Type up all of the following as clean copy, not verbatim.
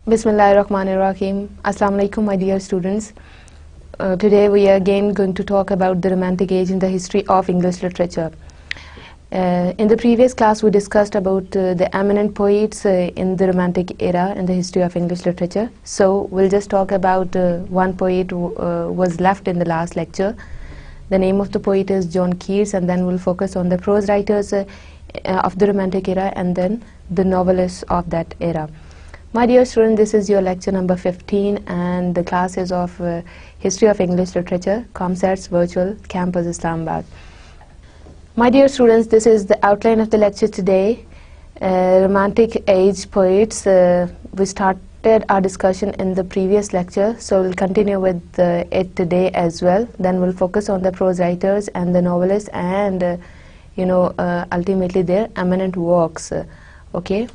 Bismillahirrahmanirrahim. Assalamu alaikum, my dear students. Today we are again going to talk about the Romantic age in the history of English literature. In the previous class we discussed about the eminent poets in the Romantic era in the history of English literature. So we'll just talk about one poet who was left in the last lecture. The name of the poet is John Keats, and then we'll focus on the prose writers of the Romantic era and then the novelists of that era. My dear students, this is your lecture number 15 and the class is of History of English Literature, ComSats Virtual Campus Islamabad. My dear students, this is the outline of the lecture today. Romantic age poets. We started our discussion in the previous lecture, so we'll continue with it today as well. Then we'll focus on the prose writers and the novelists and ultimately their eminent works. Okay.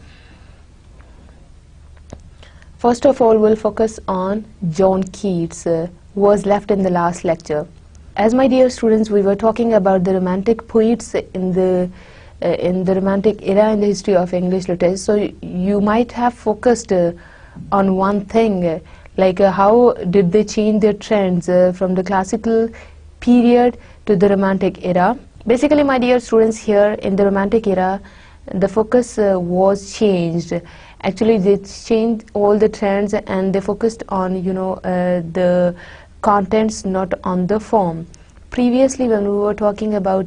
First of all, we'll focus on John Keats, who was left in the last lecture. As my dear students, we were talking about the Romantic poets in the Romantic era in the history of English literature. So you might have focused on one thing, like how did they change their trends from the classical period to the Romantic era. Basically, my dear students, here in the Romantic era, the focus was changed. Actually, they changed all the trends and they focused on the contents, not on the form. Previously, when we were talking about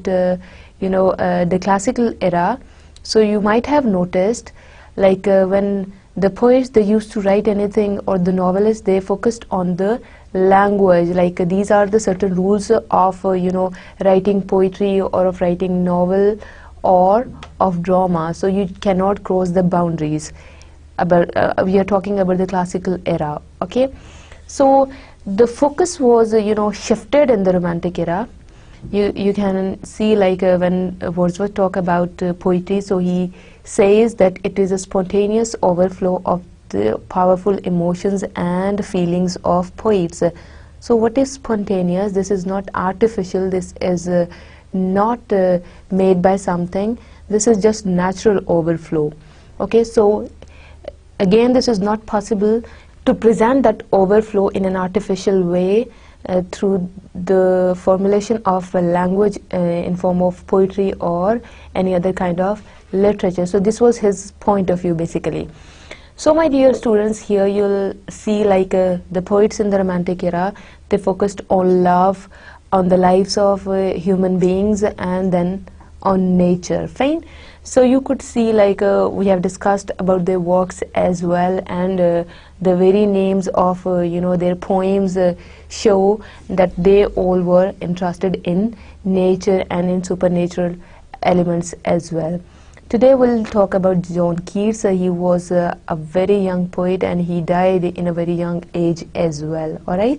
the classical era, so you might have noticed, like when the poets they used to write anything, or the novelists, they focused on the language. Like these are the certain rules of writing poetry or of writing novel or of drama. So you cannot cross the boundaries. We are talking about the classical era. Okay, so the focus was shifted in the Romantic era. You can see, like when Wordsworth talk about poetry, so he says that it is a spontaneous overflow of the powerful emotions and feelings of poets. So what is spontaneous? This is not artificial. This is not made by something. This is just natural overflow. Okay, so again, this is not possible to present that overflow in an artificial way through the formulation of a language in form of poetry or any other kind of literature. So this was his point of view, basically. So my dear students, here you'll see, like the poets in the Romantic era, they focused on love, on the lives of human beings, and then on nature. Fine. So you could see, like we have discussed about their works as well, and the very names of their poems show that they all were interested in nature and in supernatural elements as well. Today we'll talk about John Keats. He was a very young poet and he died in a very young age as well. Alright.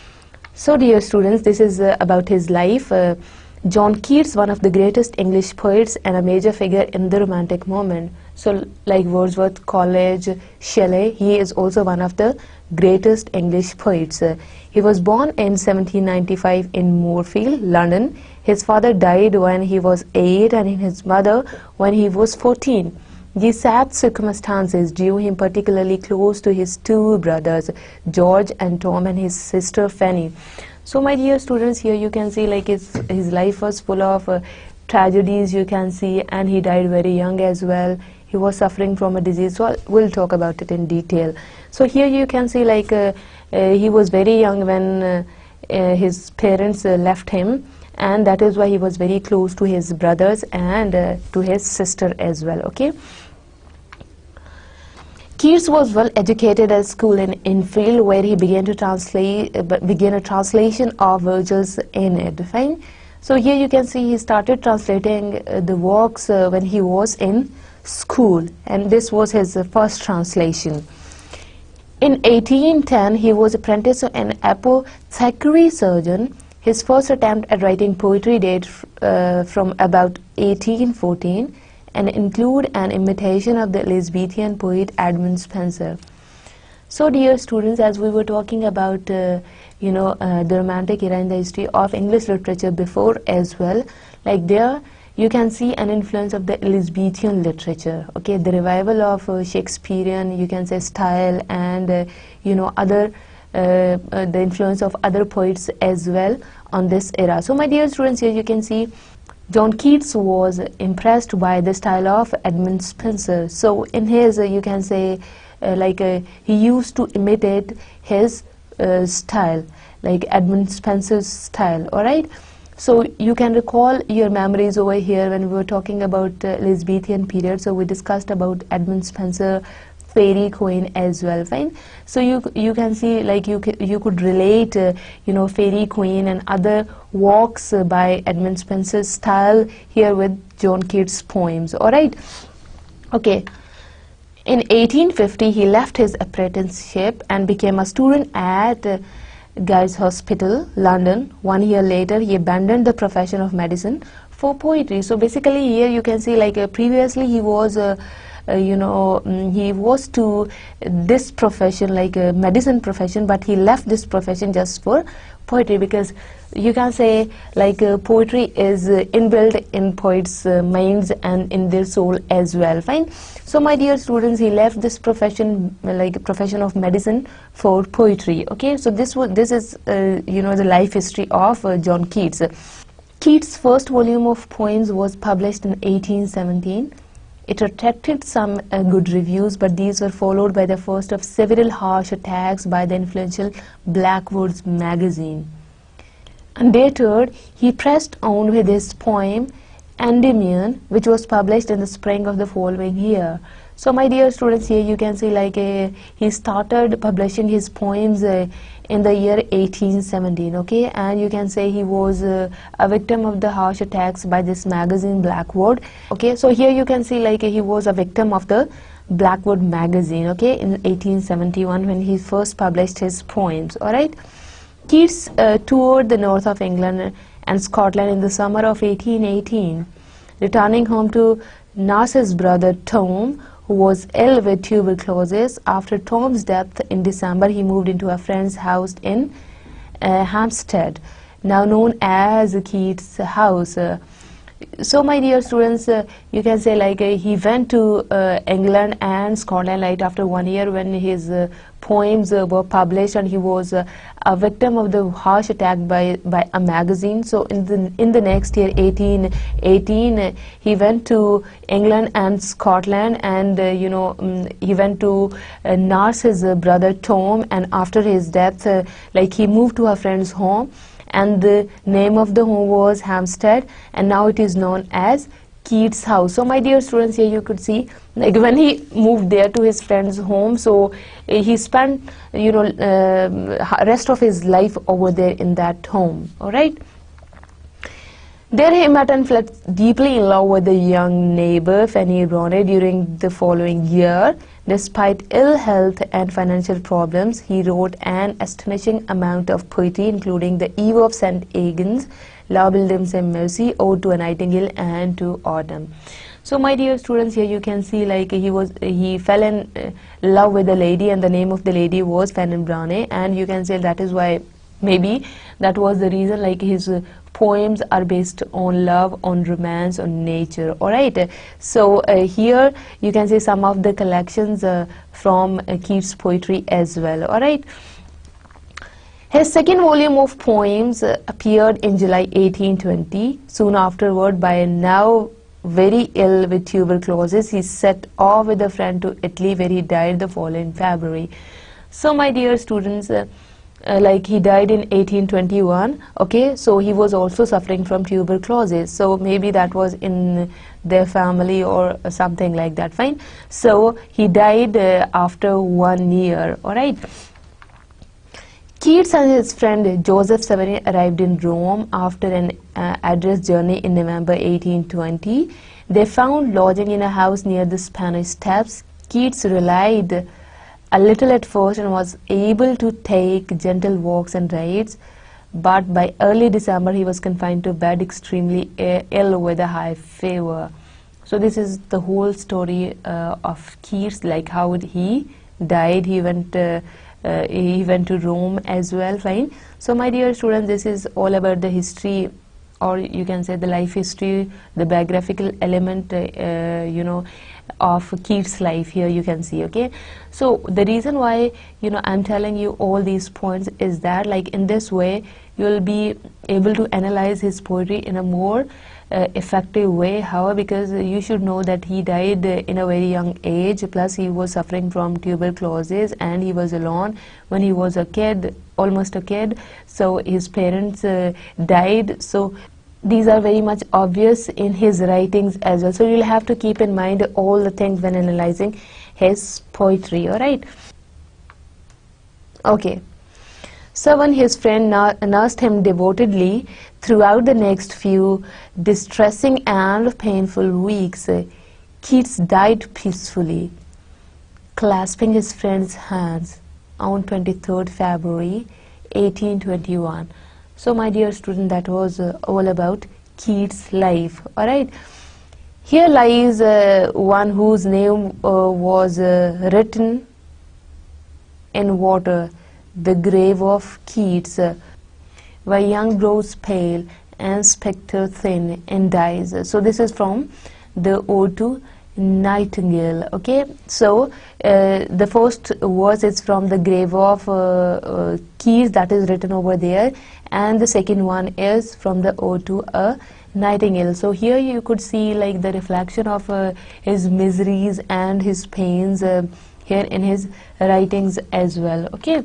So dear students, this is about his life. John Keats, one of the greatest English poets and a major figure in the Romantic moment. So like Wordsworth, Coleridge, Shelley, he is also one of the greatest English poets. He was born in 1795 in Moorfield, London. His father died when he was 8 and his mother when he was 14. These sad circumstances drew him particularly close to his two brothers, George and Tom, and his sister Fanny. So my dear students, here you can see, like his life was full of tragedies, you can see, and he died very young as well. He was suffering from a disease, so we'll talk about it in detail. So here you can see, like he was very young when his parents left him, and that is why he was very close to his brothers and to his sister as well. Okay. Keats was well educated at school in Enfield, where he began a translation of Virgil's Aeneid. Fine. So here you can see he started translating the works when he was in school, and this was his first translation. In 1810, he was apprenticed to an apothecary surgeon. His first attempt at writing poetry dates from about 1814 and include an imitation of the Elizabethan poet Edmund Spenser. So dear students, as we were talking about the Romantic era in the history of English literature before as well, like there you can see an influence of the Elizabethan literature, okay, the revival of Shakespearean, you can say, style, and you know, other the influence of other poets as well on this era. So my dear students, here you can see John Keats was impressed by the style of Edmund Spenser. So in his, you can say, he used to imitate his style, like Edmund Spenser's style, alright? So you can recall your memories over here when we were talking about Elizabethan period. So we discussed about Edmund Spenser, Fairy Queen as well, fine. So you can see, like, you could relate you know, Fairy Queen and other works by Edmund Spenser's style here with John Keats' poems, alright? Okay. In 1850 he left his apprenticeship and became a student at Guy's Hospital, London. 1 year later he abandoned the profession of medicine for poetry. So basically here you can see, like, previously he was you know, he was to this profession, like a medicine profession, but he left this profession just for poetry, because you can say, like, poetry is inbuilt in poets' minds and in their soul as well, fine. So my dear students, he left this profession, like profession of medicine, for poetry, okay? So this is you know, the life history of John Keats. Keats' first volume of poems was published in 1817. It attracted some good reviews, but these were followed by the first of several harsh attacks by the influential Blackwood's magazine. Undeterred, he pressed on with his poem Endymion, which was published in the spring of the following year. So my dear students, here you can see, like, he started publishing his poems in the year 1817, okay, and you can say he was a victim of the harsh attacks by this magazine Blackwood, okay. So here you can see, like, he was a victim of the Blackwood magazine, okay, in 1871 when he first published his poems, alright. Keats toured the north of England and Scotland in the summer of 1818, returning home to nurse his brother Tom, who was ill with tuberculosis. After Tom's death in December, he moved into a friend's house in Hampstead, now known as Keats' house. So my dear students, you can say, like, he went to England and Scotland right after 1 year when his poems were published, and he was a victim of the harsh attack by a magazine. So in the next year, 1818, he went to England and Scotland, and you know, he went to nurse his brother Tom, and after his death, like, he moved to a friend's home, and the name of the home was Hampstead, and now it is known as Keats' house. So my dear students, here you could see, like, when he moved there to his friend's home, so he spent, you know, rest of his life over there in that home, alright. There he met and fell deeply in love with the young neighbor Fanny Ronay during the following year. Despite ill health and financial problems, he wrote an astonishing amount of poetry, including The Eve of St. Agnes, Love Williams and Mercy, Ode to a Nightingale, and to Autumn. So my dear students, here you can see, like, he fell in love with a lady, and the name of the lady was Fanny Ronay, and you can say that is why, maybe that was the reason, like, his poems are based on love, on romance, on nature, alright. So here you can see some of the collections from Keats' poetry as well, alright. His second volume of poems appeared in July 1820. Soon afterward, by now very ill with tuberculosis, he set off with a friend to Italy, where he died the following February. So my dear students, like, he died in 1821, okay, so he was also suffering from tuberculosis, so maybe that was in their family or something like that, fine. So he died after 1 year, alright. Keats and his friend Joseph Severin arrived in Rome after an arduous journey in November 1820. They found lodging in a house near the Spanish Steps. Keats relied a little at first and was able to take gentle walks and rides, but by early December he was confined to bed, extremely ill with a high fever. So this is the whole story of Keats, like how he died. He went to Rome as well, fine. So my dear students, this is all about the history or you can say the life history, the biographical element, of Keats' life here you can see. Okay, so the reason why I'm telling you all these points is that, like, in this way you'll be able to analyze his poetry in a more effective way. However, because you should know that he died in a very young age, plus he was suffering from tuberculosis and he was alone when he was a kid, almost a kid. So his parents died. So these are very much obvious in his writings as well. So you'll have to keep in mind all the things when analyzing his poetry. Alright. Okay. So when his friend nursed him devotedly throughout the next few distressing and painful weeks, Keats died peacefully, clasping his friend's hands on 23rd February 1821. So my dear student, that was all about Keats' life. Alright. Here lies one whose name was written in water, the grave of Keats, where young grows pale and spectre thin and dies. So this is from the Ode to Nightingale. Okay, so the first verse is from the grave of Keats, that is written over there, and the second one is from the Ode to a Nightingale. So here you could see like the reflection of his miseries and his pains here in his writings as well. Okay,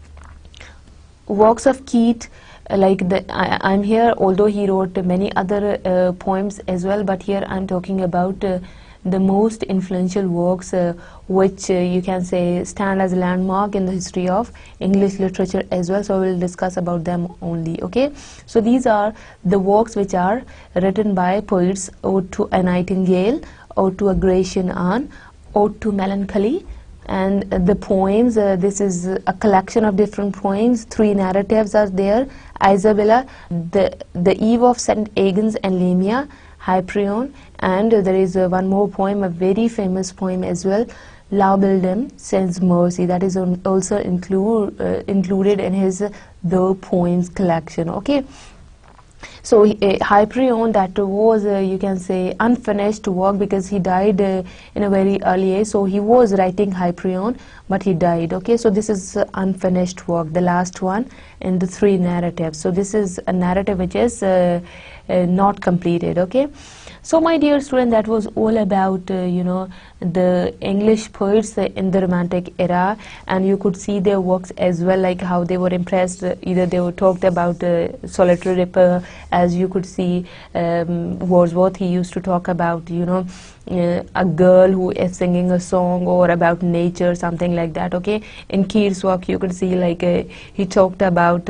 works of Keats, like I'm here, although he wrote many other poems as well, but here I'm talking about the most influential works which you can say stand as a landmark in the history of English literature as well. So we'll discuss about them only. Okay, so these are the works which are written by poets: Ode to a Nightingale, Ode to a Grecian Urn, Ode to Melancholy. And the poems, this is a collection of different poems. 3 narratives are there: Isabella, the Eve of St. Agnes and Lamia, Hyperion, and there is one more poem, a very famous poem as well, Laubildem Sends Mercy, that is also included in his The Poems collection. Okay, so Hyperion, that was you can say unfinished work because he died in a very early age. So he was writing Hyperion but he died. Okay, so this is unfinished work, the last one in the 3 narratives. So this is a narrative which is not completed. Okay, so my dear student, that was all about the English poets in the Romantic era, and you could see their works as well, like how they were impressed. Either they were talked about solitary ripper, as you could see Wordsworth, he used to talk about a girl who is singing a song, or about nature, something like that. Okay, in Keats' work you could see like he talked about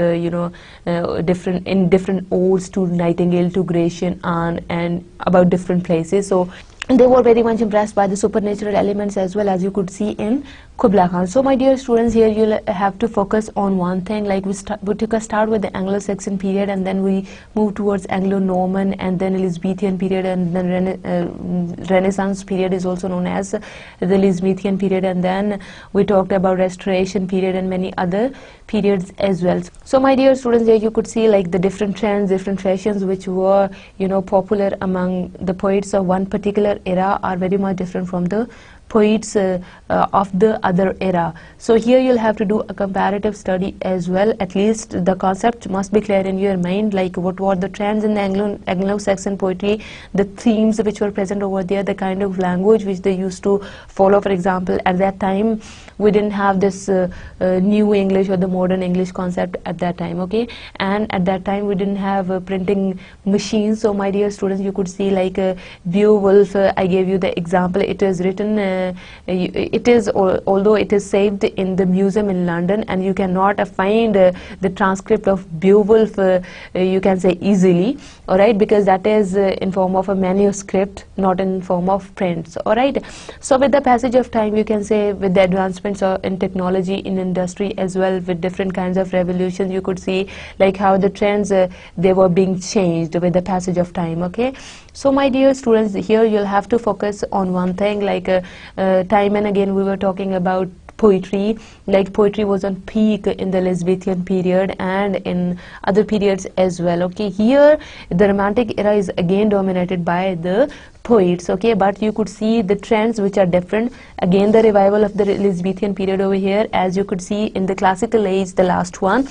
different odes to Nightingale, to Grecian Urn, and about different places. So they were very much impressed by the supernatural elements as well, as you could see in Kubla Khan. So my dear students, here you'll have to focus on one thing, like we took a start with the Anglo-Saxon period, and then we moved towards Anglo-Norman, and then Elizabethan period, and then Renaissance period is also known as the Elizabethan period, and then we talked about Restoration period and many other periods as well. So my dear students, here you could see like the different trends, different fashions which were popular among the poets of one particular era are very much different from the poets of the other era. So here you'll have to do a comparative study as well. At least the concept must be clear in your mind, like what were the trends in the Anglo-Saxon poetry, the themes which were present over there, the kind of language which they used to follow. For example, at that time we didn't have this new English or the modern English concept at that time. Okay, and at that time we didn't have printing machines. So my dear students, you could see like Beowulf, I gave you the example. It is written although it is saved in the museum in London, and you cannot find the transcript of Beowulf you can say easily, alright, because that is in form of a manuscript, not in form of prints. Alright, so with the passage of time, you can say with the advancements in technology, in industry as well, with different kinds of revolutions, you could see like how the trends they were being changed with the passage of time. Okay, so my dear students, here you'll have to focus on one thing, like time and again we were talking about poetry, like poetry was on peak in the Elizabethan period and in other periods as well. Okay, here the Romantic era is again dominated by the poets. Okay, but you could see the trends which are different. Again, the revival of the Elizabethan period over here, as you could see in the classical age, the last one,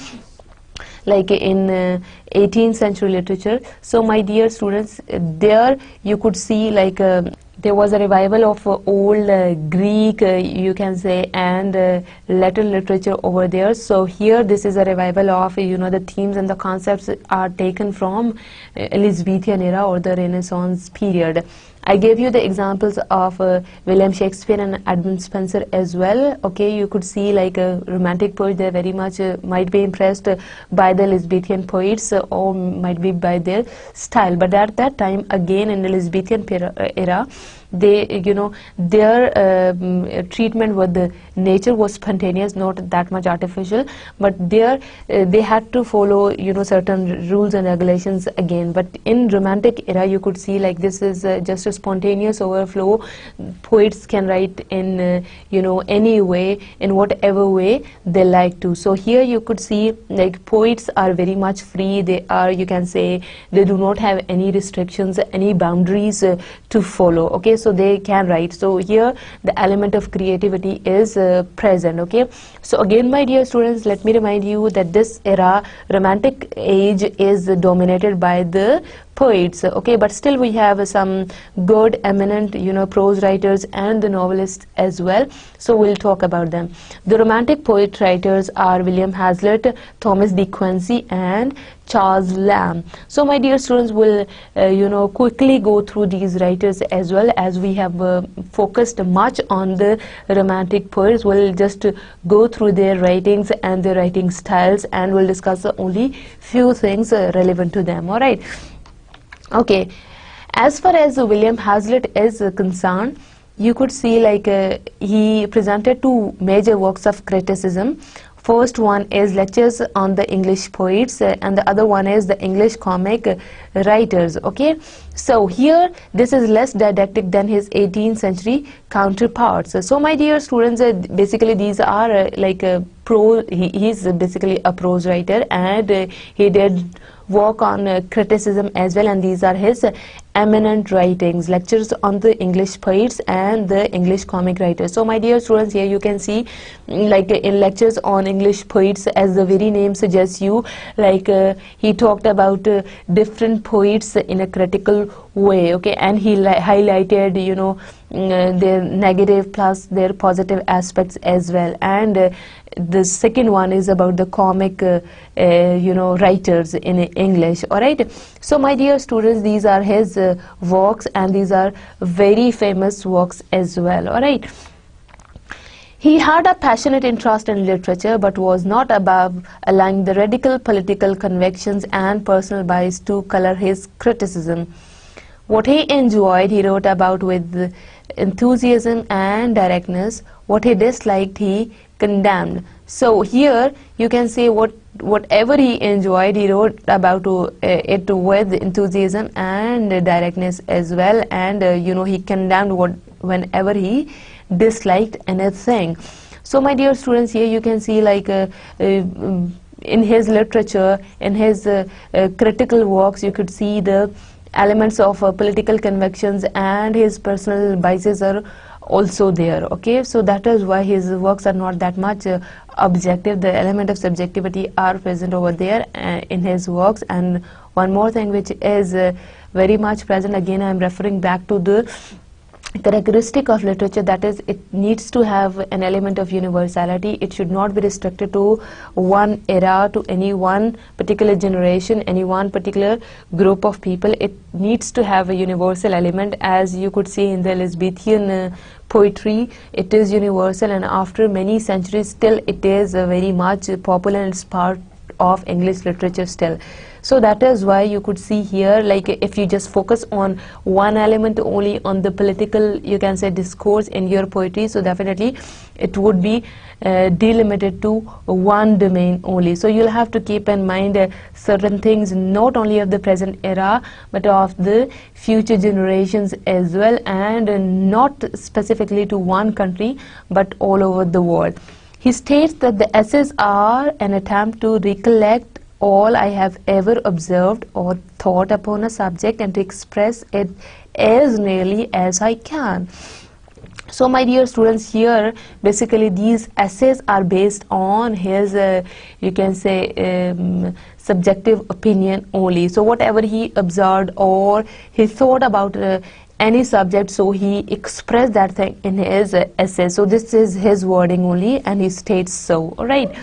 like in 18th century literature. So my dear students, there you could see like there was a revival of old Greek, you can say, and Latin literature over there. So here this is a revival of, you know, the themes and the concepts are taken from Elizabethan era or the Renaissance period. I gave you the examples of William Shakespeare and Edmund Spenser as well. Okay, you could see like a romantic poet, they very much might be impressed by the Elizabethan poets or might be by their style. But at that time, again in the Elizabethan era, they, you know, their treatment with the nature was spontaneous, not that much artificial, but there they had to follow, you know, certain rules and regulations again. But in Romantic era, you could see like this is just a spontaneous overflow. Poets can write in you know, any way, in whatever way they like to. So here you could see like poets are very much free. They are, you can say, they do not have any restrictions, any boundaries to follow. Okay, so they can write. So here the element of creativity is present. Okay, so again, my dear students, let me remind you that this era, Romantic age, is dominated by the poets. Okay, but still we have some good eminent, you know, prose writers and the novelists as well, so we'll talk about them. The Romantic poet writers are William Hazlitt, Thomas de Quincey and Charles Lamb. So my dear students, will you know, quickly go through these writers as well, as we have focused much on the Romantic poets. We'll just go through their writings and their writing styles, and we'll discuss only few things relevant to them. All right. Okay, as far as William Hazlitt is concerned, you could see like he presented two major works of criticism. First one is Lectures on the English Poets, and the other one is the English Comic Writers. Okay, so here this is less didactic than his 18th century counterparts. So my dear students, basically these are like he's basically a prose writer, and he did work on criticism as well, and these are his eminent writings: Lectures on the English Poets and the English Comic Writers. So my dear students, here you can see like in Lectures on English Poets, as the very name suggests you, like he talked about different poets in a critical way. Okay, and he highlighted, you know, their negative plus their positive aspects as well. And the second one is about the comic you know, writers in English. All right, so my dear students, these are his works, and these are very famous works as well. All right, he had a passionate interest in literature, but was not above allowing the radical political convictions and personal bias to color his criticism. What he enjoyed, he wrote about with enthusiasm and directness. What he disliked, he condemned. So here you can say whatever he enjoyed, he wrote about it with enthusiasm and directness as well, and you know, he condemned whenever he disliked anything. So my dear students, here you can see like in his literature, in his critical works, you could see the elements of political convictions, and his personal biases are also there. Okay, so that is why his works are not that much objective. The element of subjectivity are present over there in his works. And one more thing which is very much present, again I am referring back to the characteristic of literature, that is, it needs to have an element of universality. It should not be restricted to one era, to any one particular generation, any one particular group of people. It needs to have a universal element, as you could see in the Elizabethan poetry. It is universal, and after many centuries still it is very much popular, and it's part of English literature still. So that is why you could see here, like if you just focus on one element only, on the political, you can say, discourse in your poetry, so definitely it would be delimited to one domain only. So you'll have to keep in mind certain things, not only of the present era but of the future generations as well, and not specifically to one country but all over the world. He states that the essays are an attempt to recollect all I have ever observed or thought upon a subject and to express it as nearly as I can. So my dear students, here basically these essays are based on his you can say subjective opinion only. So whatever he observed or he thought about any subject, so he expressed that thing in his essay. So this is his wording only, and he states so. All right.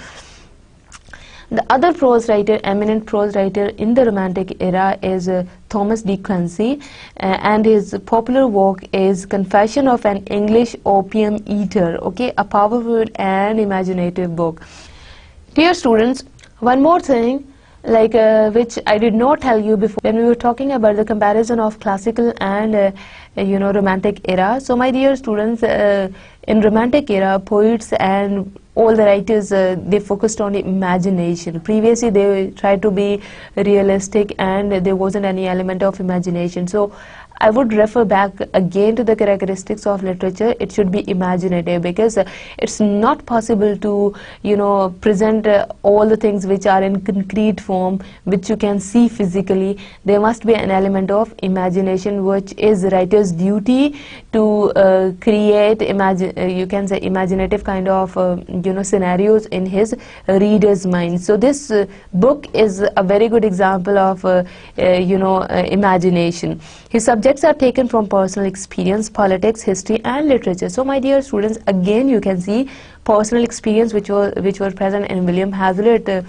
The other prose writer, eminent prose writer in the Romantic era is Thomas de Quincey, and his popular work is Confession of an English Opium Eater, okay, a powerful and imaginative book. Dear students, one more thing, like which I did not tell you before when we were talking about the comparison of classical and Romantic era. So my dear students, in Romantic era, poets and all the writers, they focused on imagination. Previously they tried to be realistic and there wasn't any element of imagination. So I would refer back again to the characteristics of literature. It should be imaginative, because it's not possible to present all the things which are in concrete form, which you can see physically. There must be an element of imagination, which is writer's duty to create you can say imaginative kind of scenarios in his reader's mind. So this book is a very good example of imagination. His subjects are taken from personal experience, politics, history and literature. So my dear students, again you can see personal experience which were present in William Hazlitt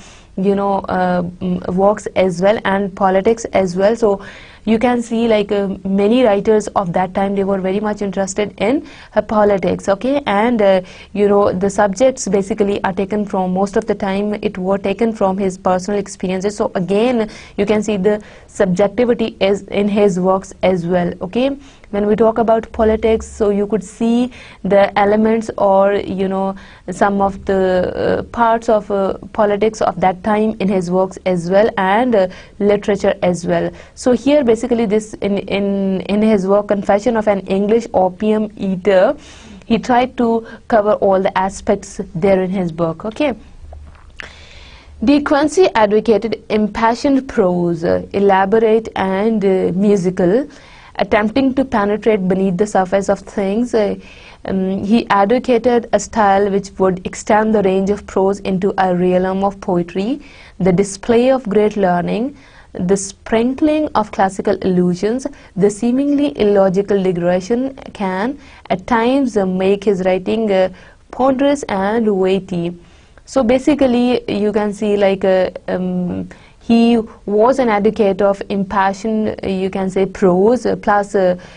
works as well, and politics as well. So you can see like many writers of that time, they were very much interested in politics, okay, and the subjects basically are taken from, most of the time it were taken from his personal experiences. So again you can see the subjectivity is in his works as well, okay. When we talk about politics, so you could see the elements or some of the parts of politics of that time in his works as well, and literature as well. So here basically this in his work Confession of an English Opium Eater, he tried to cover all the aspects there in his book, okay. De Quincey advocated impassioned prose, elaborate and musical, attempting to penetrate beneath the surface of things. He advocated a style which would extend the range of prose into a realm of poetry, the display of great learning, the sprinkling of classical allusions. The seemingly illogical digression can at times make his writing ponderous and weighty. So basically you can see like he was an advocate of impassioned, you can say, prose, plus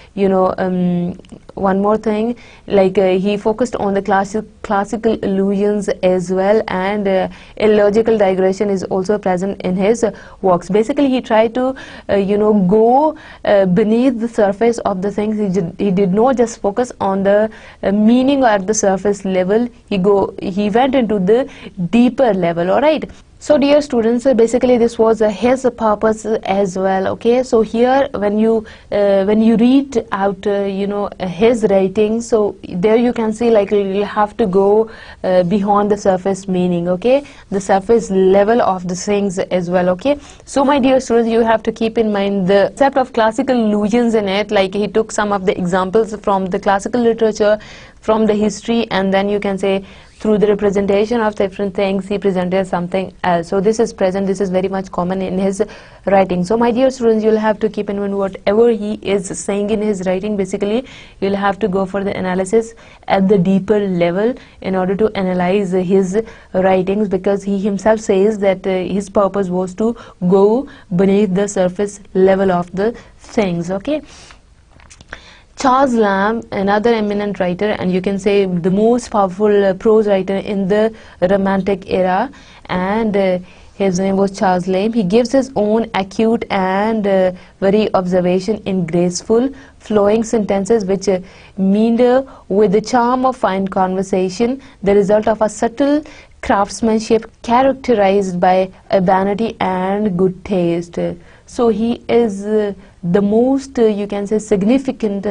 one more thing, like he focused on the classical allusions as well, and illogical digression is also present in his works. Basically he tried to go beneath the surface of the things. He did not just focus on the meaning at the surface level. He went into the deeper level. All right. So dear students, basically this was his purpose as well, okay. So here when you read out his writing, so there you can see like you have to go beyond the surface meaning, okay, the surface level of the things as well, okay. So my dear students, you have to keep in mind the concept of classical allusions in it. Like he took some of the examples from the classical literature, from the history, and then you can say through the representation of different things he presented something else. So this is present, this is very much common in his writing. So my dear students, you'll have to keep in mind whatever he is saying in his writing, basically you'll have to go for the analysis at the deeper level in order to analyze his writings, because he himself says that his purpose was to go beneath the surface level of the things, okay. Charles Lamb, another eminent writer, and you can say the most powerful prose writer in the Romantic era, and His name was Charles Lamb. He gives his own acute and very observation in graceful, flowing sentences which meander with the charm of fine conversation, the result of a subtle craftsmanship characterized by urbanity and good taste. So he is the most, you can say, significant,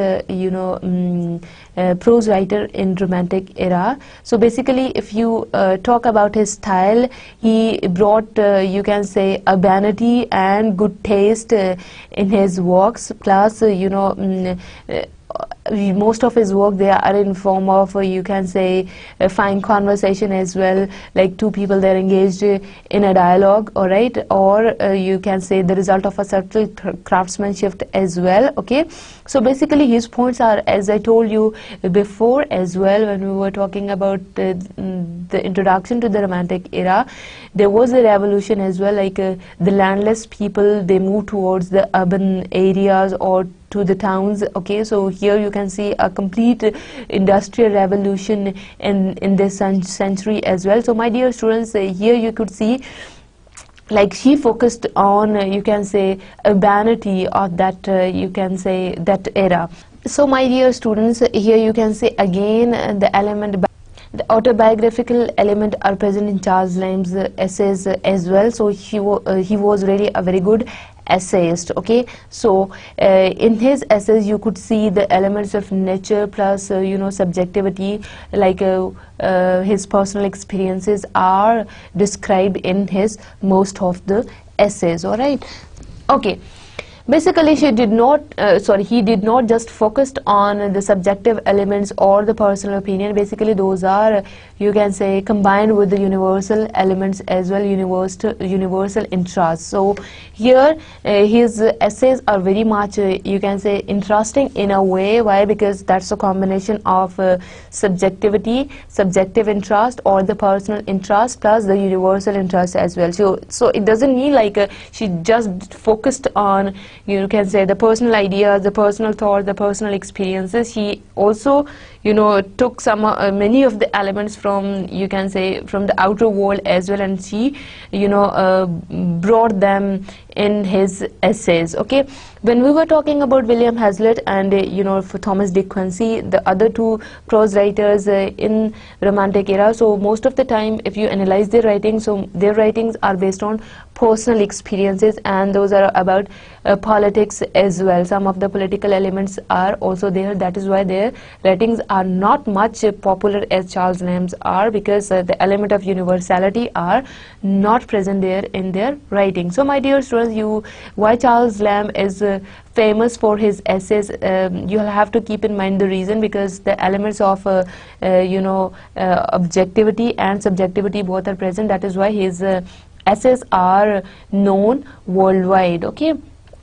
prose writer in Romantic era. So basically, if you talk about his style, he brought, you can say, urbanity and good taste in his works. Plus, most of his work, they are in form of, you can say, a fine conversation as well, like two people, they're engaged in a dialogue, all right, or you can say the result of a subtle craftsmanship as well. Okay, so basically his points are, as I told you before as well, when we were talking about the introduction to the Romantic era, there was a revolution as well, like the landless people, they moved towards the urban areas or to the towns. Okay, so here you can see a complete industrial revolution in this century as well. So my dear students, here you could see, like, she focused on, you can say, urbanity of that, you can say, that era. So my dear students, here you can see again the element, the autobiographical element are present in Charles Lamb's essays as well. So he was really a very good essayist. Okay, so in his essays you could see the elements of nature plus subjectivity, like his personal experiences are described in his most of the essays. All right, okay. Basically, he did not just focused on the subjective elements or the personal opinion. Basically, those are, you can say, combined with the universal elements as well, universal interests. So here, his essays are very much, you can say, interesting in a way. Why? Because that's a combination of subjective interest or the personal interest plus the universal interest as well. So it doesn't mean like she just focused on, you can say, the personal ideas, the personal thought, the personal experiences. She also, took some many of the elements from, you can say, from the outer world as well, and she, brought them in his essays. Okay, when we were talking about William Hazlitt and for Thomas De Quincey, the other two prose writers in Romantic era, so most of the time if you analyze their writings, so their writings are based on personal experiences, and those are about politics as well. Some of the political elements are also there. That is why their writings are not much popular as Charles Lamb's are, because the element of universality are not present there in their writing. So my dear students, why Charles Lamb is famous for his essays, you'll have to keep in mind the reason, because the elements of objectivity and subjectivity both are present. That is why his essays are known worldwide. Okay,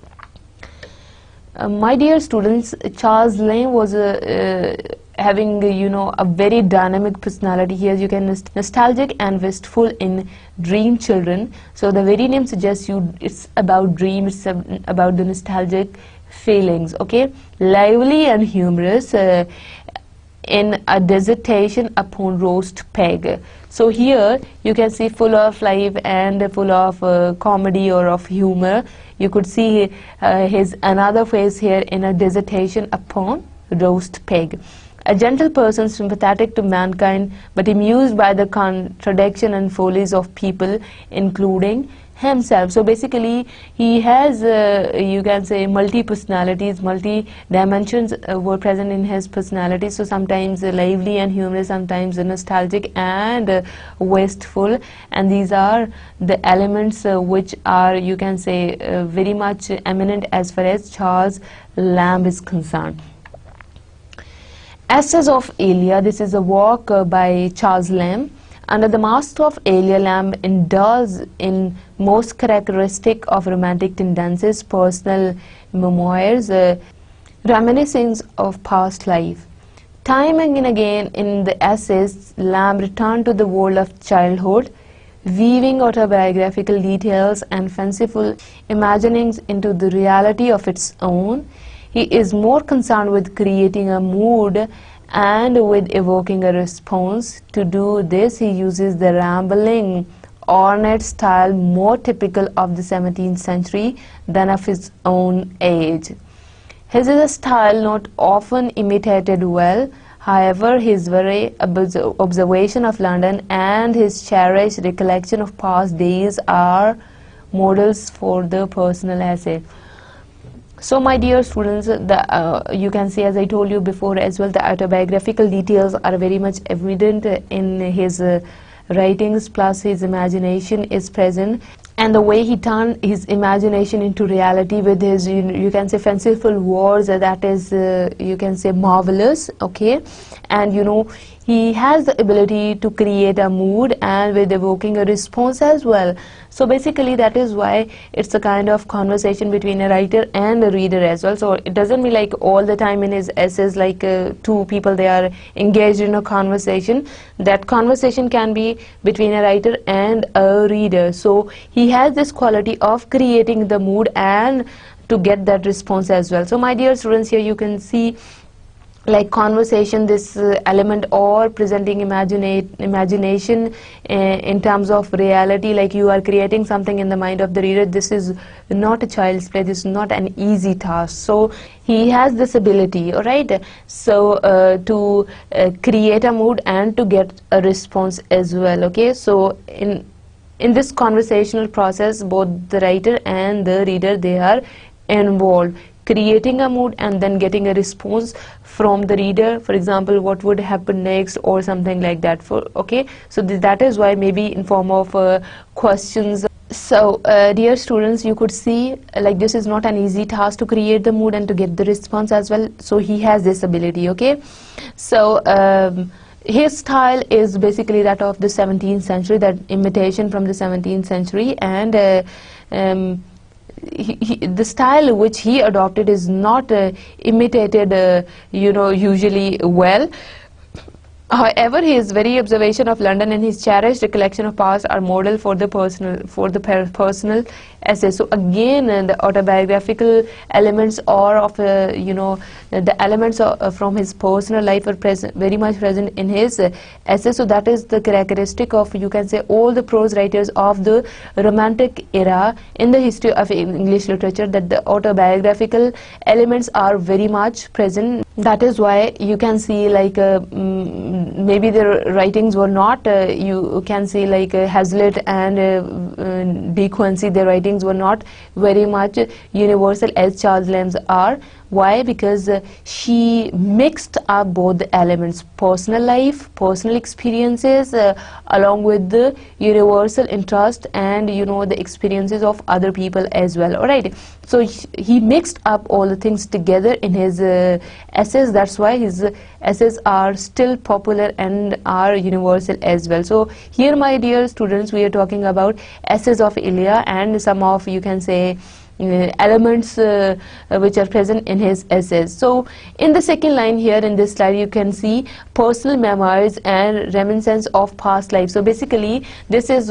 my dear students, Charles Lamb was having a very dynamic personality. Here you can nostalgic and wistful in Dream Children. So the very name suggests you it's about dream, it's about the nostalgic feelings. Okay, lively and humorous in a dissertation upon roast peg. So here you can see full of life and full of comedy or of humor. You could see his another phase here in a dissertation upon roast peg. A gentle person, sympathetic to mankind, but amused by the contradiction and follies of people, including himself. So basically, he has, you can say, multi-personalities, multi-dimensions were present in his personality. So sometimes lively and humorous, sometimes nostalgic and wistful. And these are the elements which are, you can say, very much eminent as far as Charles Lamb is concerned. Essays of Elia, this is a work by Charles Lamb. Under the mask of Elia, Lamb indulges in most characteristic of romantic tendencies, personal memoirs, reminiscings of past life. Time and again in the essays, Lamb returned to the world of childhood, weaving autobiographical details and fanciful imaginings into the reality of its own. He is more concerned with creating a mood and with evoking a response. To do this, he uses the rambling ornate style more typical of the 17th century than of his own age. His is a style not often imitated well. However, his very observation of London and his cherished recollection of past days are models for the personal essay. So my dear students, you can see, as I told you before as well, the autobiographical details are very much evident in his writings, plus his imagination is present, and the way he turned his imagination into reality with his, you can say, fanciful words, that is, you can say, marvelous, okay. And he has the ability to create a mood and with evoking a response as well. So basically that is why it's a kind of conversation between a writer and a reader as well. So it doesn't mean like all the time in his essays like two people they are engaged in a conversation. That conversation can be between a writer and a reader. So he has this quality of creating the mood and to get that response as well. So my dear students, here you can see like conversation, this element, or presenting imagination in terms of reality, like you are creating something in the mind of the reader. This is not a child's play, this is not an easy task. So he has this ability, all right, so to create a mood and to get a response as well, okay. So in this conversational process, both the writer and the reader, they are involved, creating a mood and then getting a response from the reader. For example, what would happen next or something like that. Okay, so that is why maybe in form of questions. So dear students, you could see like this is not an easy task to create the mood and to get the response as well. So he has this ability, okay. So his style is basically that of the 17th century, that imitation from the 17th century, and the style which he adopted is not imitated usually well. However, his very observation of London and his cherished recollection of past are model for the personal essay. So again, the autobiographical elements or of the elements from his personal life are present, very much present in his essay. So that is the characteristic of, you can say, all the prose writers of the Romantic era in the history of English literature, that the autobiographical elements are very much present. That is why you can see like maybe their writings were not, you can see like Hazlitt and De Quincey, their writings were not very much universal as Charles Lamb's are. Why? Because she mixed up both the elements, personal life, personal experiences, along with the universal interest and the experiences of other people as well. Alright, so he mixed up all the things together in his essays. That's why his essays are still popular and are universal as well. So here, my dear students, we are talking about essays of Elia and some of, you can say, elements which are present in his essays. So in the second line here in this slide, you can see personal memoirs and reminiscence of past life. So basically this is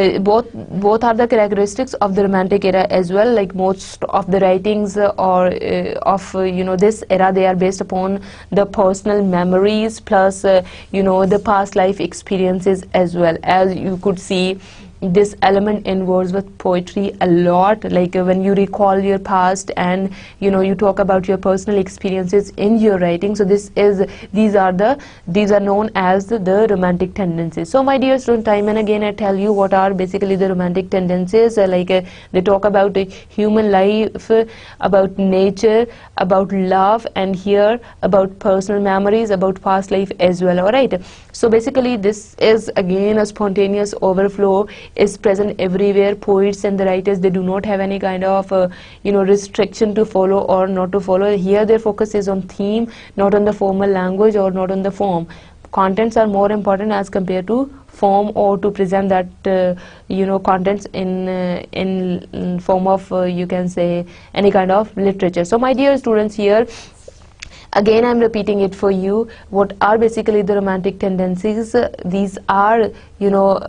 both are the characteristics of the Romantic era as well. Like most of the writings or of this era, they are based upon the personal memories plus the past life experiences as well. As you could see, this element in Wordsworth poetry a lot, like when you recall your past and you talk about your personal experiences in your writing. So these are known as the romantic tendencies. So my dear student, time and again I tell you what are basically the romantic tendencies. They talk about human life, about nature, about love, and here about personal memories, about past life as well. Alright, so basically this is again a spontaneous overflow is present everywhere. Poets and the writers, they do not have any kind of restriction to follow or not to follow. Here their focus is on theme, not on the formal language or not on the form. Contents are more important as compared to form, or to present that contents in form of you can say any kind of literature. So my dear students, here again I'm repeating it for you. What are basically the romantic tendencies? These are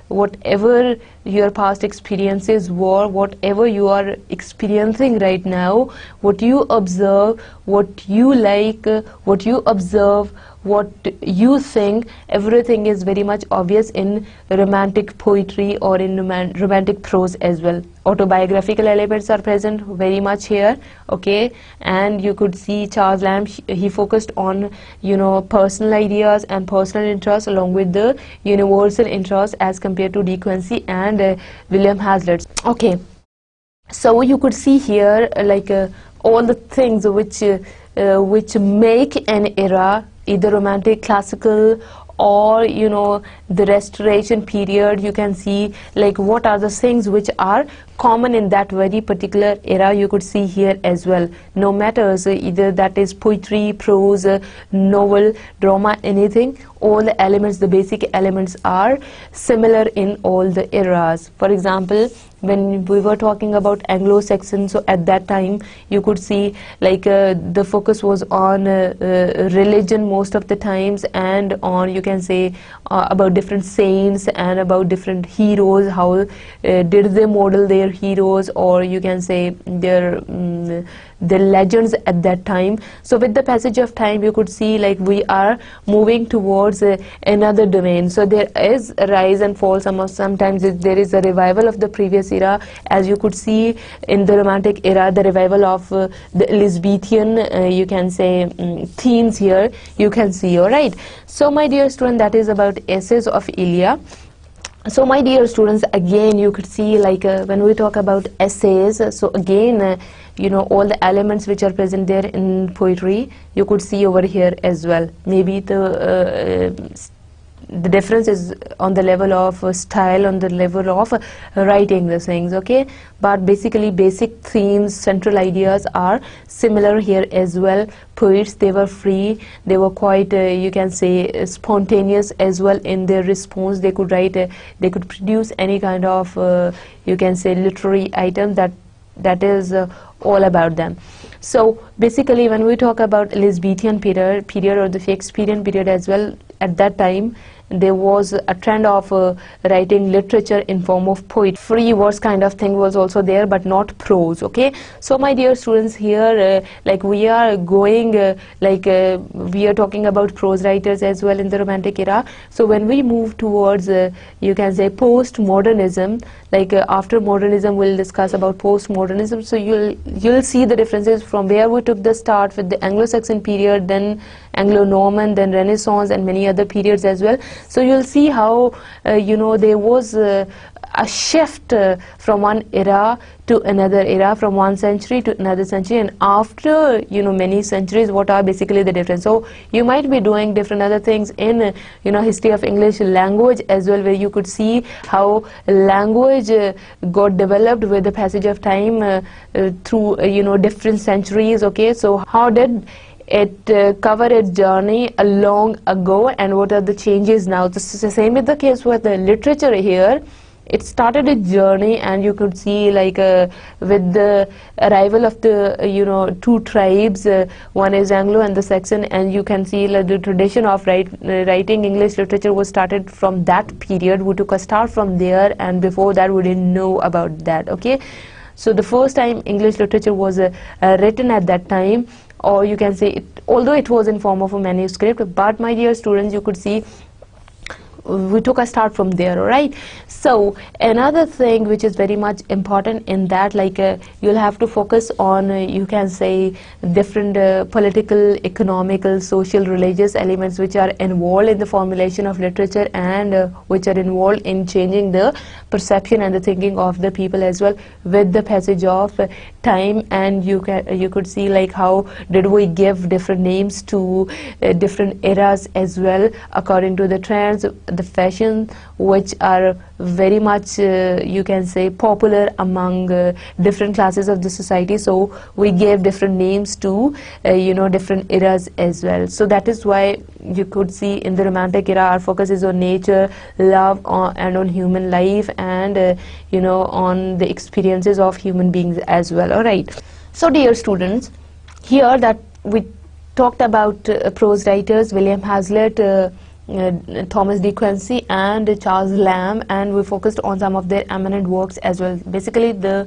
whatever your past experiences were, whatever you are experiencing right now, what you observe, what you like, what you observe, what you think, everything is very much obvious in romantic poetry or in romantic prose as well. Autobiographical elements are present very much here, okay? And you could see Charles Lamb, he focused on, you know, personal ideas and personal interests along with the universal interests as compared to De Quincey and William Hazlitt. Okay, so you could see here like all the things which make an era either romantic, classical, or you know, the restoration period. You can see like what are the things which are common in that very particular era. You could see here as well. No matters either that is poetry, prose, novel, drama, anything, all the elements, the basic elements are similar in all the eras. For example, when we were talking about Anglo-Saxon, so at that time you could see like the focus was on religion most of the times, and on, you can say, about different saints and about different heroes, how did they model their heroes, or you can say their legends at that time. So with the passage of time you could see like we are moving towards another domain. So there is a rise and fall, sometimes there is a revival of the previous era, as you could see in the romantic era, the revival of the Elizabethan you can say themes here you can see. Alright, so my dear student, that is about essays of Ilya. So my dear students, again you could see like when we talk about essays, so again you know, all the elements which are present there in poetry you could see over here as well. Maybe the difference is on the level of style, on the level of writing the things, okay? But basically basic themes, central ideas are similar here as well. Poets, they were free, they were quite you can say spontaneous as well in their response. They could write, they could produce any kind of you can say literary item that is all about them. So basically when we talk about Elizabethan period or the Shakespearean period as well, at that time there was a trend of writing literature in form of poetry. Free verse kind of thing was also there, but not prose, okay? So my dear students, here like we are going we are talking about prose writers as well in the romantic era. So when we move towards you can say post-modernism, like after modernism we'll discuss about post-modernism. So you'll see the differences from where we took the start with the Anglo-Saxon period, then Anglo-Norman, then Renaissance, and many other periods as well. So you'll see how you know, there was a shift from one era to another era, from one century to another century, and after you know many centuries, what are basically the difference. So you might be doing different other things in you know history of English language as well, where you could see how language got developed with the passage of time through you know different centuries, okay? So how did it cover its journey a long ago, and what are the changes now? This is the same with the case with the literature here. It started its journey, and you could see like with the arrival of the you know two tribes, one is Anglo and the Saxon, and you can see like the tradition of writing English literature was started from that period. We took a start from there, and before that we didn't know about that, okay? So the first time English literature was written at that time, or you can say it, although it was in form of a manuscript, but my dear students, you could see we took a start from there, alright? So another thing which is very much important in that, like you'll have to focus on you can say different political, economical, social, religious elements which are involved in the formulation of literature, and which are involved in changing the perception and the thinking of the people as well with the passage of time. And you could see like how did we give different names to different eras as well according to the trends, the fashion which are very much you can say popular among different classes of the society. So we gave different names to you know different eras as well. So that is why you could see in the romantic era our focus is on nature, love, and on human life, and you know on the experiences of human beings as well, alright? So dear students, here that we talked about prose writers, William Hazlitt, Thomas de Quincey and Charles Lamb, and we focused on some of their eminent works as well. Basically, the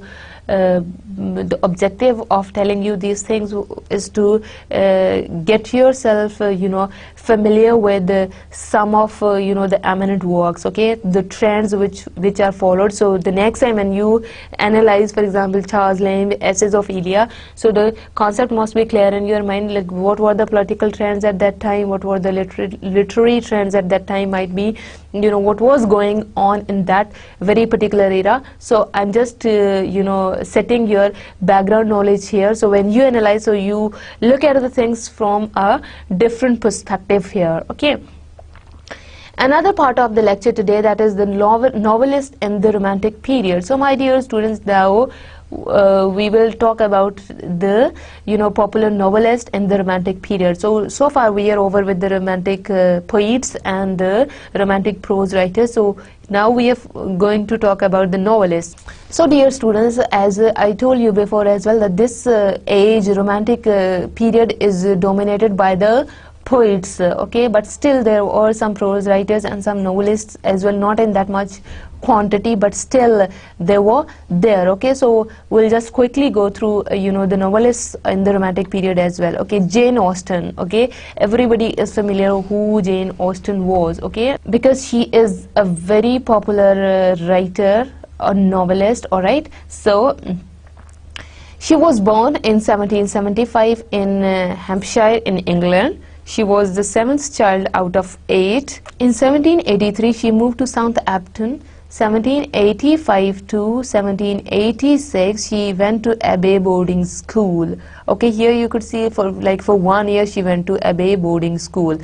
objective of telling you these things is to get yourself familiar with some of the eminent works, okay, the trends which are followed. So the next time when you analyze, for example, Charles Lamb Essays of Elia, so the concept must be clear in your mind, like what were the political trends at that time, what were the literary trends at that time, might be what was going on in that very particular era. So I'm just setting your background knowledge here. So when you analyze, so you look at the things from a different perspective here, okay. Another part of the lecture today, that is the novelist in the Romantic period. So my dear students, now we will talk about the popular novelist in the Romantic period. So far we are over with the Romantic poets and the Romantic prose writers. So now we are going to talk about the novelists. So dear students, as I told you before as well, that this age, Romantic period, is dominated by the poets, okay, but still there are some prose writers and some novelists as well, not in that much quantity, but still they were there, okay. So we'll just quickly go through the novelists in the Romantic period as well, okay. Jane Austen, okay, everybody is familiar who Jane Austen was, okay, because she is a very popular writer or novelist, all right. So she was born in 1775 in Hampshire in England. She was the 7th child out of 8. In 1783, she moved to Southampton. 1785 to 1786, she went to Abbey boarding school. Okay, here you could see for 1 year she went to Abbey boarding school.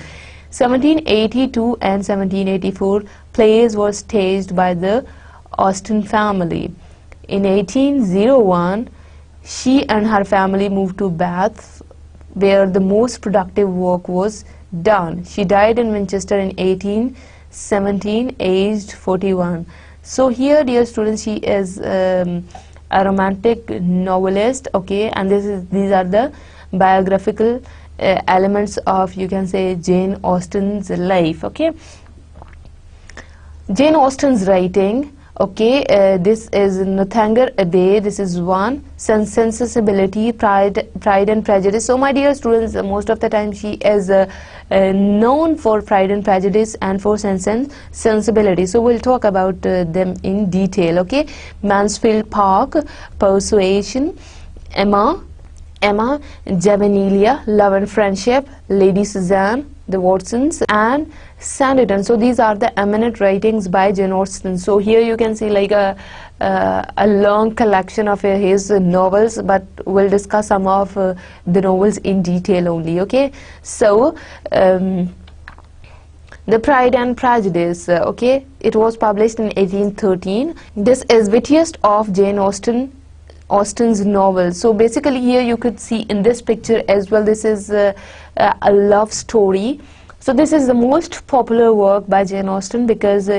1782 and 1784, plays were staged by the Austen family. In 1801, she and her family moved to Bath, where the most productive work was done. She died in Winchester in 1817, aged 41. So here, dear students, she is a romantic novelist, okay, and these are the biographical elements of, you can say, Jane Austen's life, okay. Jane Austen's writing, okay, this is Northanger Abbey, this is one. Sensibility, Pride and Prejudice. So my dear students, most of the time she is known for Pride and Prejudice and for Sensibility. So we'll talk about them in detail, okay. Mansfield Park, Persuasion, Emma, Juvenilia, Love and Friendship, Lady Susanne, The Watsons, and Sanditon. So these are the eminent writings by Jane Austen. So here you can see like a long collection of his novels, but we'll discuss some of the novels in detail only, okay. So The Pride and Prejudice, okay, it was published in 1813. This is wittiest of Jane Austen's novel. So basically here you could see in this picture as well, this is a love story. So this is the most popular work by Jane Austen because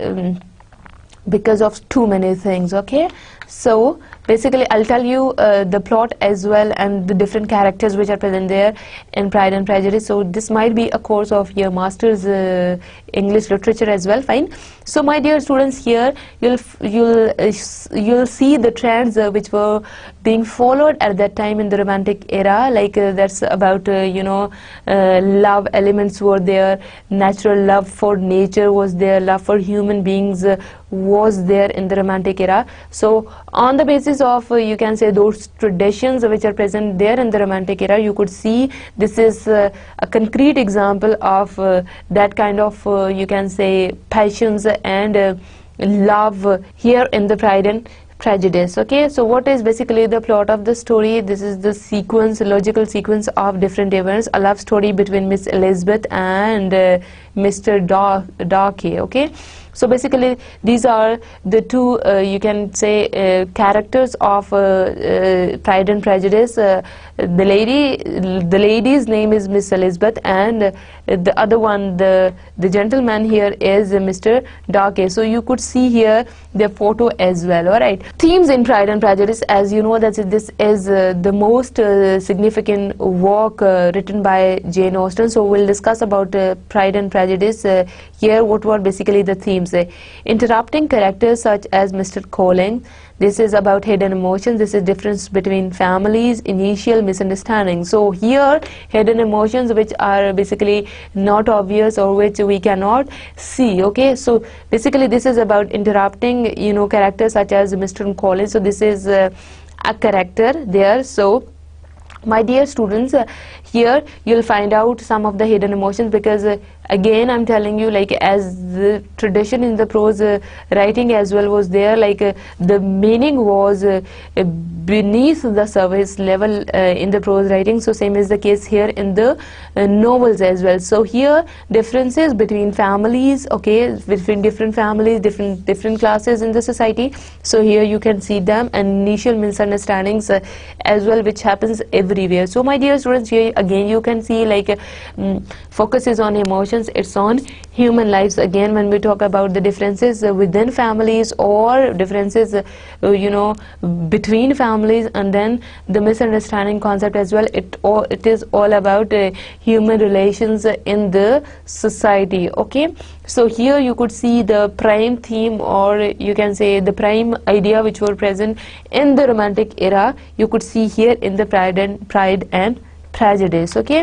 of too many things, okay. So basically I'll tell you the plot as well and the different characters which are present there in Pride and Prejudice. So this might be a course of your master's English literature as well, fine. So my dear students, here you'll see the trends which were being followed at that time in the Romantic era, like that's about love elements were there, natural love for nature was there, love for human beings was there in the Romantic era. So on the basis of you can say those traditions which are present there in the Romantic era, you could see this is a concrete example of that kind of you can say passions and love here in the Pride and Prejudice, okay. So what is basically the plot of the story? This is the sequence, logical sequence of different events, a love story between Miss Elizabeth and Mr. Darcy, okay. So basically these are the two you can say characters of Pride and Prejudice. The lady's name is Miss Elizabeth, and the other one, the gentleman here is Mr. Darky. So you could see here their photo as well. Alright, themes in Pride and Prejudice, as you know that this is the most significant work written by Jane Austen. So we'll discuss about Pride and Prejudice here. What were basically the themes? Interrupting characters such as Mr. Collins. This is about hidden emotions. This is difference between families, initial misunderstanding. So here hidden emotions which are basically not obvious or which we cannot see. Okay, so basically this is about interrupting, you know, characters such as Mr. Collins. So this is a character there. So my dear students, here you'll find out some of the hidden emotions, because again I'm telling you, like, as the tradition in the prose writing as well was there, like the meaning was beneath the surface level in the prose writing. So same is the case here in the novels as well. So here differences between families, okay, between different families, different classes in the society. So here you can see them, and initial misunderstandings as well, which happens everywhere. So my dear students, here again you can see, like, focus is on emotions, it's on human lives. Again, when we talk about the differences within families or differences you know, between families, and then the misunderstanding concept as well, it is all about human relations in the society. Okay, so here you could see the prime theme, or you can say the prime idea which were present in the Romantic era. You could see here in the Pride and Prejudice. Okay,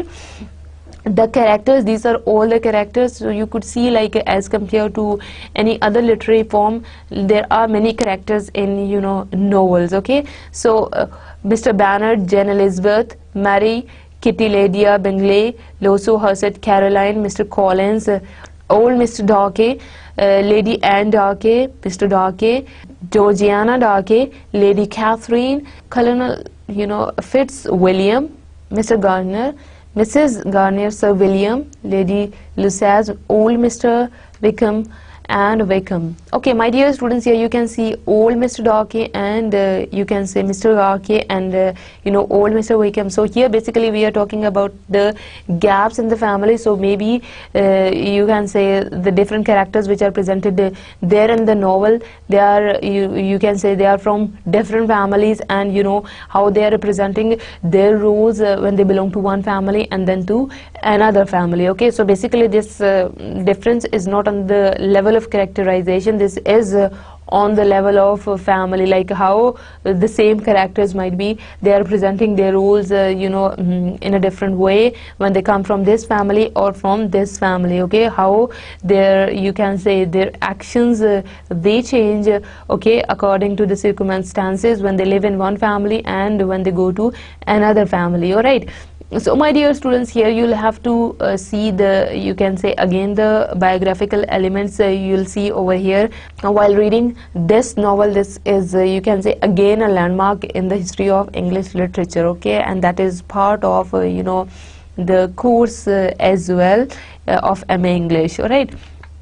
the characters, these are all the characters. So you could see, like, as compared to any other literary form, there are many characters in, you know, novels. Okay, so Mr. Bernard, Jane Elizabeth, Mary, Kitty, Lydia, Bingley, Loso, Hussett, Caroline, Mr. Collins, old Mr. Darky, Lady Anne Darky, Mr. Darky, Georgiana Darky, Lady Catherine, Colonel, you know, Fitzwilliam, Mr. Gardner, Mrs. Garnier, Sir William, Lady Lucaze, old Mr. Wickham, and Wickham. Okay, my dear students, here you can see old Mr. Darky, and you can say Mr. Darky, and you know, old Mr. Wickham. So here basically we are talking about the gaps in the family. So maybe you can say the different characters which are presented there in the novel, they are, you can say, they are from different families, and you know how they are representing their roles when they belong to one family and then to another family. Okay, so basically this difference is not on the level of characterization, this is on the level of family, like how the same characters might be, they are presenting their roles you know, in a different way when they come from this family or from this family. Okay, how their, you can say, their actions they change, okay, according to the circumstances when they live in one family and when they go to another family. All right, so my dear students, here you'll have to see the, you can say, again the biographical elements you'll see over here while reading this novel. This is you can say again a landmark in the history of English literature. Okay, and that is part of you know, the course as well of MA English. All right,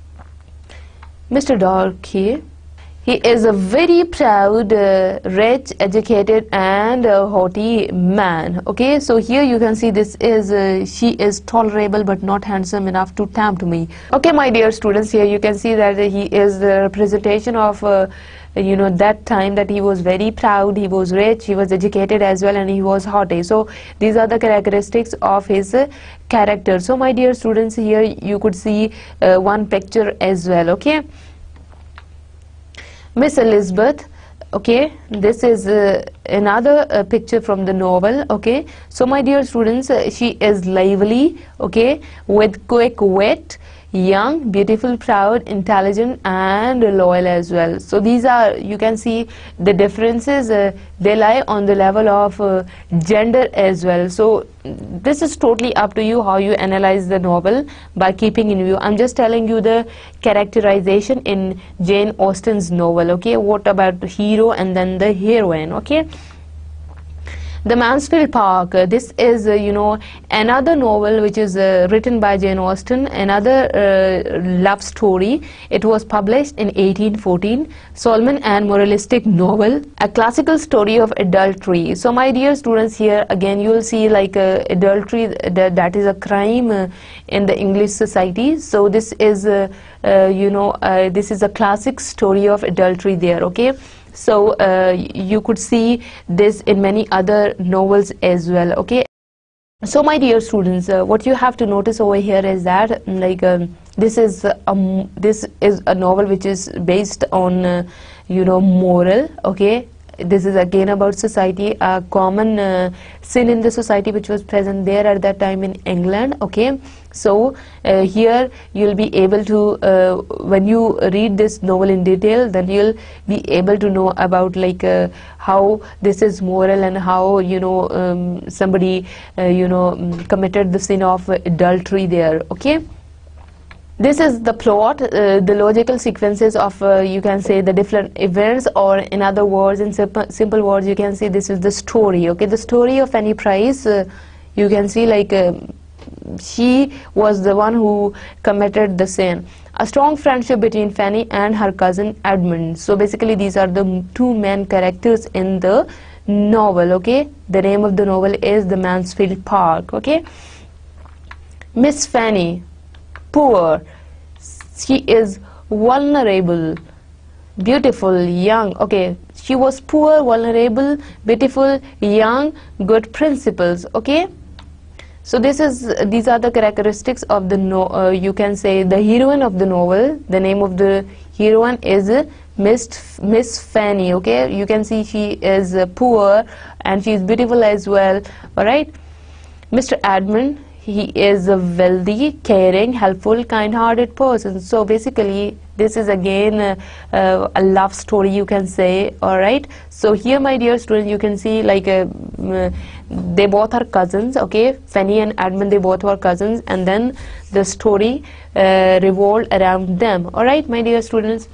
Mr. Darky, he is a very proud, rich, educated, and haughty man. Okay, so here you can see this is, she is tolerable but not handsome enough to tempt me. Okay, my dear students, here you can see that he is the representation of you know, that time, that he was very proud, he was rich, he was educated as well, and he was haughty. So these are the characteristics of his character. So my dear students, here you could see one picture as well. Okay, Miss Elizabeth. Okay, this is another picture from the novel. Okay, so my dear students, she is lively, okay, with quick wit, young, beautiful, proud, intelligent, and loyal as well. So these are, you can see the differences, they lie on the level of gender as well. So this is totally up to you how you analyze the novel by keeping in view. I'm just telling you the characterization in Jane Austen's novel. Okay, what about the hero and then the heroine? Okay, The Mansfield Park, this is another novel which is written by Jane Austen, another love story. It was published in 1814. Solomon and moralistic novel, a classical story of adultery. So my dear students, here again you will see like adultery, that is a crime in the English society. So this is this is a classic story of adultery there. Okay, so you could see this in many other novels as well. Okay, so my dear students, what you have to notice over here is that like this is a novel which is based on moral. Okay, this is again about society, a common sin in the society which was present there at that time in England. Okay, so here you'll be able to when you read this novel in detail, then you'll be able to know about like how this is moral and how somebody committed the sin of adultery there. Okay, this is the plot, the logical sequences of you can say the different events, or in other words, in simple words, you can say this is the story. Okay, the story of Fanny Price. You can see like she was the one who committed the sin. A strong friendship between Fanny and her cousin Edmund. So basically these are the two main characters in the novel. Okay, the name of the novel is The Mansfield Park. Okay, Miss Fanny, poor, she is vulnerable, beautiful, young. Okay, she was poor, vulnerable, beautiful, young, good principles. Okay, so these are the characteristics of the you can say the heroine of the novel. The name of the heroine is Miss Fanny. Okay, you can see she is poor and she is beautiful as well. All right, Mr. Edmund, he is a wealthy, caring, helpful, kind-hearted person. So basically this is again a love story, you can say. All right, so here my dear students, you can see like they both are cousins. Okay, Fanny and Edmund, they both were cousins, and then the story revolved around them. All right, my dear students,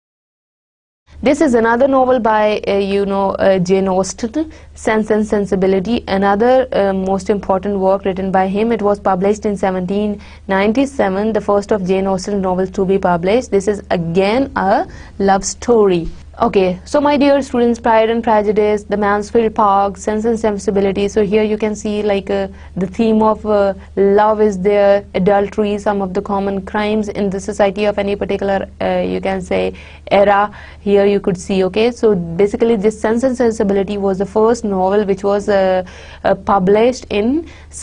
this is another novel by Jane Austen, Sense and Sensibility, another most important work written by him. It was published in 1797, the first of Jane Austen novels to be published. This is again a love story. Okay, so my dear students, Pride and Prejudice, The Mansfield Park, Sense and Sensibility. So here you can see like the theme of love is there, adultery, some of the common crimes in the society of any particular you can say era. Here you could see. Okay, so basically this Sense and Sensibility was the first novel which was published in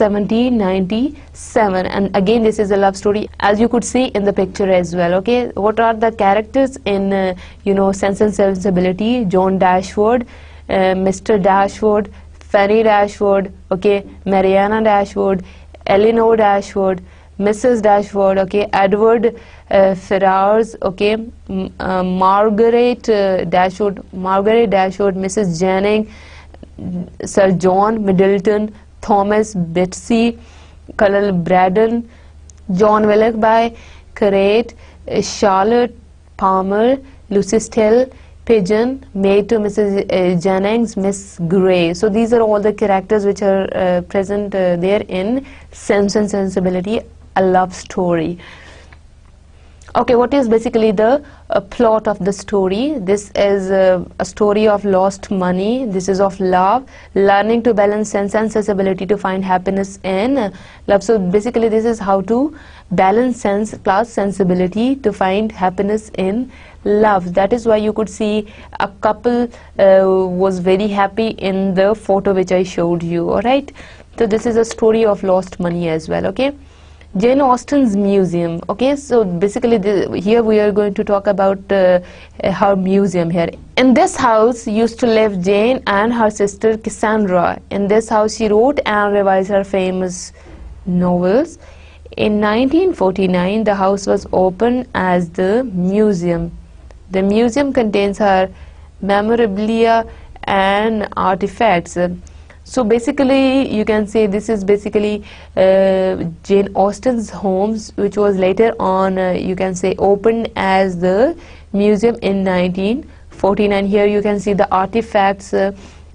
1797, and again this is a love story, as you could see in the picture as well. Okay, what are the characters in Sense and Sensibility? John Dashwood, Mr. Dashwood, Fanny Dashwood, okay, Mariana Dashwood, Eleanor Dashwood, Mrs. Dashwood, okay, Edward Ferrars, okay, Margaret Dashwood, Mrs. Jennings, Sir John Middleton, Thomas Betsy, Colonel Braddon, John Willoughby, Carrot, Charlotte Palmer, Lucy Still, Pigeon, maid to Mrs. Jennings, Miss Grey. So these are all the characters which are present there in Sense and Sensibility, a love story. Okay, what is basically the plot of the story? This is a story of lost money. This is of love, learning to balance sense and sensibility to find happiness in love. So basically this is how to balance sense plus sensibility to find happiness in love. That is why you could see a couple was very happy in the photo which I showed you. All right, so this is a story of lost money as well. Okay, Jane Austen's museum. Okay, so basically here we are going to talk about her museum here. In this house used to live Jane and her sister Cassandra. In this house she wrote and revised her famous novels. In 1949 the house was opened as the museum. The museum contains her memorabilia and artifacts. So basically you can say this is basically Jane Austen's homes, which was later on you can say opened as the museum in 1949. Here you can see the artifacts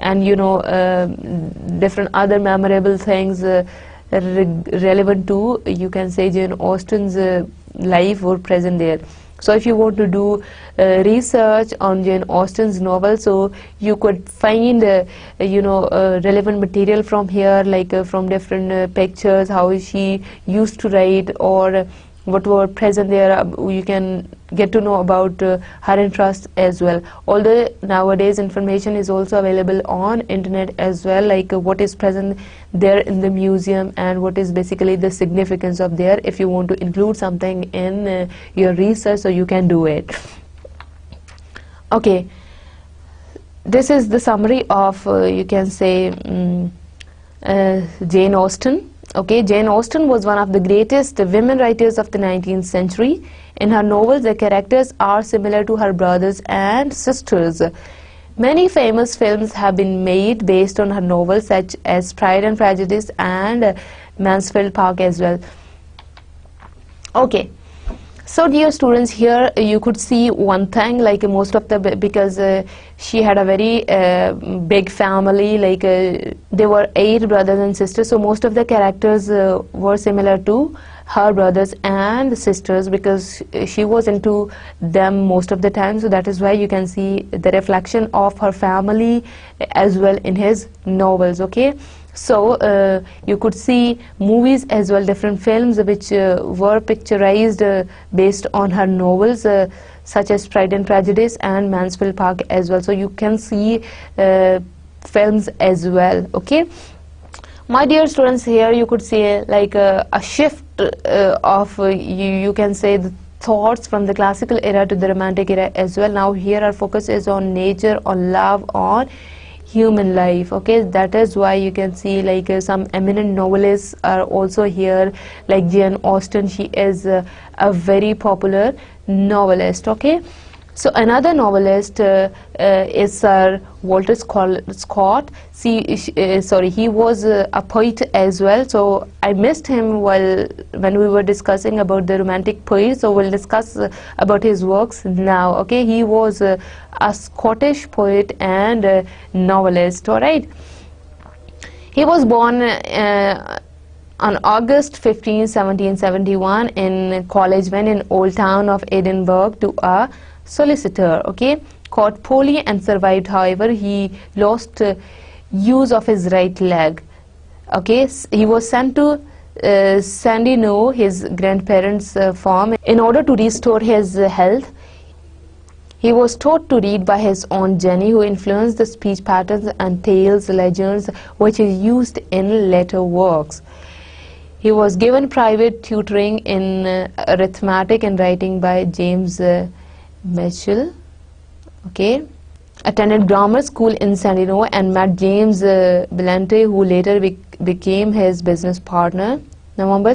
and different other memorable things relevant to, you can say, Jane Austen's life were present there. So if you want to do research on Jane Austen's novel, so you could find relevant material from here, like from different pictures, how she used to write, or what were present there. You can get to know about her interests as well. Although nowadays information is also available on internet as well, like what is present there in the museum and what is basically the significance of there. If you want to include something in your research, so you can do it. Okay, this is the summary of you can say Jane Austen. Okay, Jane Austen was one of the greatest women writers of the 19th century. In her novels, the characters are similar to her brothers and sisters. Many famous films have been made based on her novels, such as Pride and Prejudice and Mansfield Park as well. Okay, so dear students, here you could see one thing, like most of the, because she had a very big family, like there were 8 brothers and sisters, so most of the characters were similar to her brothers and sisters, because she was into them most of the time. So that is why you can see the reflection of her family as well in his novels. Okay, so you could see movies as well, different films which were picturized based on her novels, such as Pride and Prejudice and Mansfield Park as well. So you can see films as well. Okay, my dear students, here you could see like a shift of you can say the thoughts from the classical era to the romantic era as well. Now here our focus is on nature, on love, on human life. Okay, that is why you can see like some eminent novelists are also here, like Jane Austen. She is a very popular novelist. Okay, so another novelist is Sir Walter Scott. He was a poet as well. So I missed him when we were discussing about the romantic poets. So we'll discuss about his works now. Okay, he was a Scottish poet and novelist. All right, he was born on August 15, 1771 in Collegewen in Old Town of Edinburgh to a solicitor. Okay, caught poorly and survived. However, he lost use of his right leg. Okay, he was sent to Sandyknowe, his grandparents' farm, in order to restore his health. He was taught to read by his Aunt Jenny, who influenced the speech patterns and tales, legends, which is used in later works. He was given private tutoring in arithmetic and writing by James Mitchell. Okay, attended grammar school in Sandyknowe and met James Bellante, who later became his business partner. November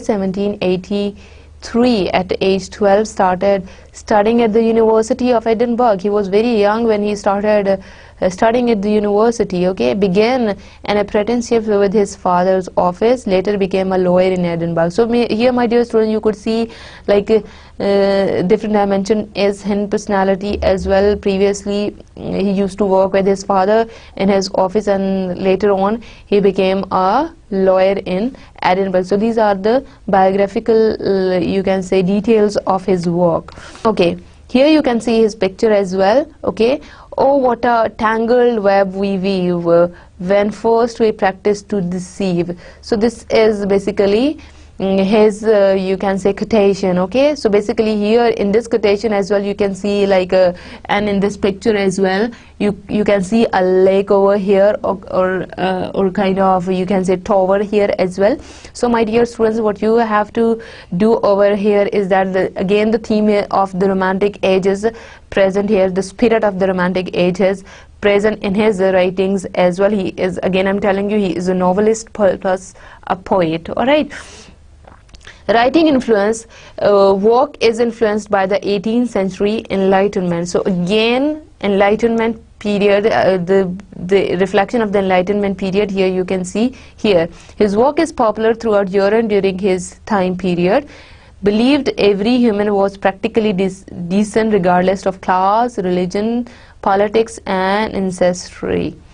1783, at age 12, started studying at the University of Edinburgh. He was very young when he started studying at the university. Okay, began an apprenticeship with his father's office, later became a lawyer in Edinburgh. So here, my dear students, you could see like different dimension is his personality as well. Previously he used to work with his father in his office, and later on he became a lawyer in Edinburgh. So these are the biographical you can say details of his work. Okay, here you can see his picture as well. Okay, oh, what a tangled web we weave when first we practice to deceive. So this is basically his you can say quotation. Okay, so basically here in this quotation as well you can see like and in this picture as well you can see a lake over here, or kind of you can say tower here as well. So my dear students, what you have to do over here is that again the theme of the romantic age is present here. The spirit of the romantic age is present in his writings as well. He is, again I'm telling you, he is a novelist plus a poet. All right, writing influence, work is influenced by the 18th century Enlightenment. So again, Enlightenment period, the reflection of the Enlightenment period here you can see here. His work is popular throughout Europe during his time period. Believed every human was practically decent regardless of class, religion, politics and ancestry.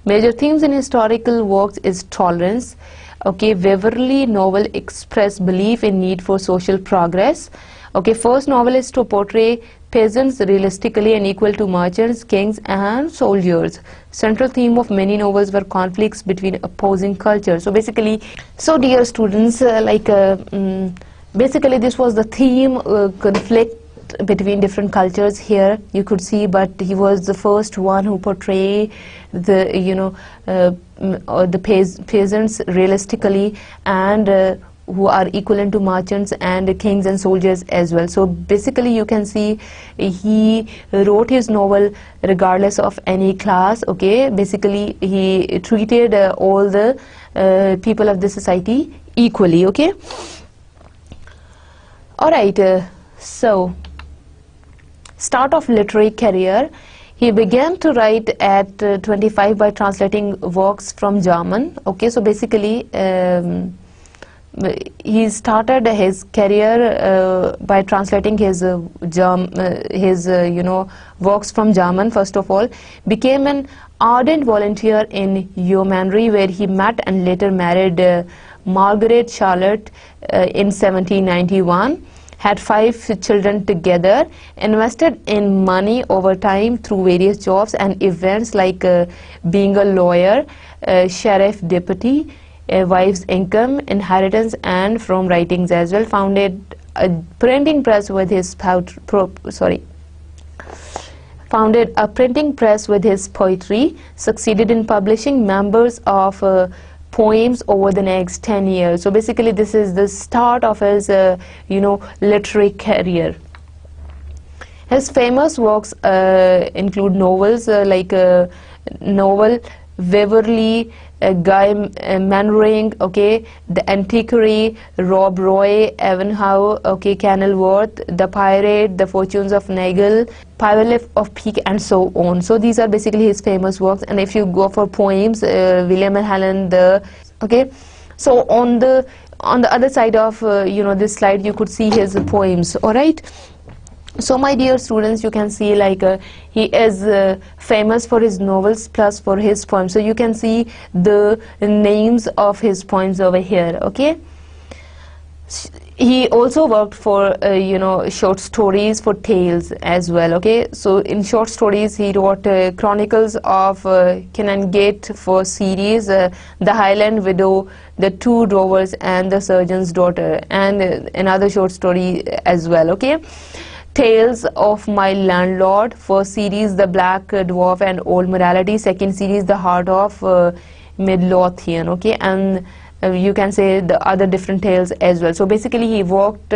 Major themes in historical works is tolerance. Okay, Waverley novel expressed belief in need for social progress. Okay, first novelist to portray peasants realistically and equal to merchants, kings and soldiers. Central theme of many novels were conflicts between opposing cultures. So basically, so dear students, basically this was the theme, conflict between different cultures here you could see, but he was the first one who portrayed the peasants realistically and who are equivalent to merchants and kings and soldiers as well. So basically you can see he wrote his novel regardless of any class. Okay, basically he treated all the people of the society equally. Okay, alright, so start of literary career. He began to write at 25 by translating works from German. Okay, so basically he started his career by translating his works from German first of all. Became an ardent volunteer in yeomanry, where he met and later married Margaret Charlotte in 1791. Had 5 children together, invested in money over time through various jobs and events like being a lawyer, sheriff deputy, a wife's income, inheritance, and from writings as well. Founded a printing press with his poetry. Succeeded in publishing members of poems over the next 10 years. So basically this is the start of his literary career. His famous works include novels like novel Waverley, Guy Mannering, okay, The Antiquary, Rob Roy, Ivanhoe, okay, Kenilworth, The Pirate, The Fortunes of Nigel, Pyrelif of Peak, and so on. So these are basically his famous works. And if you go for poems, William and Helen, okay. So on the other side of this slide, you could see his poems. All right. So my dear students, you can see he is famous for his novels plus for his poems. So you can see the names of his poems over here. Okay. He also worked for short stories, for tales as well. Okay. So in short stories he wrote Chronicles of Canongate for series, The Highland Widow, The Two Drovers, and The Surgeon's Daughter, and another short story as well. Okay. Tales of My Landlord, first series The Black Dwarf and Old Morality, second series The Heart of Midlothian. Okay, and you can say the other different tales as well. So basically he worked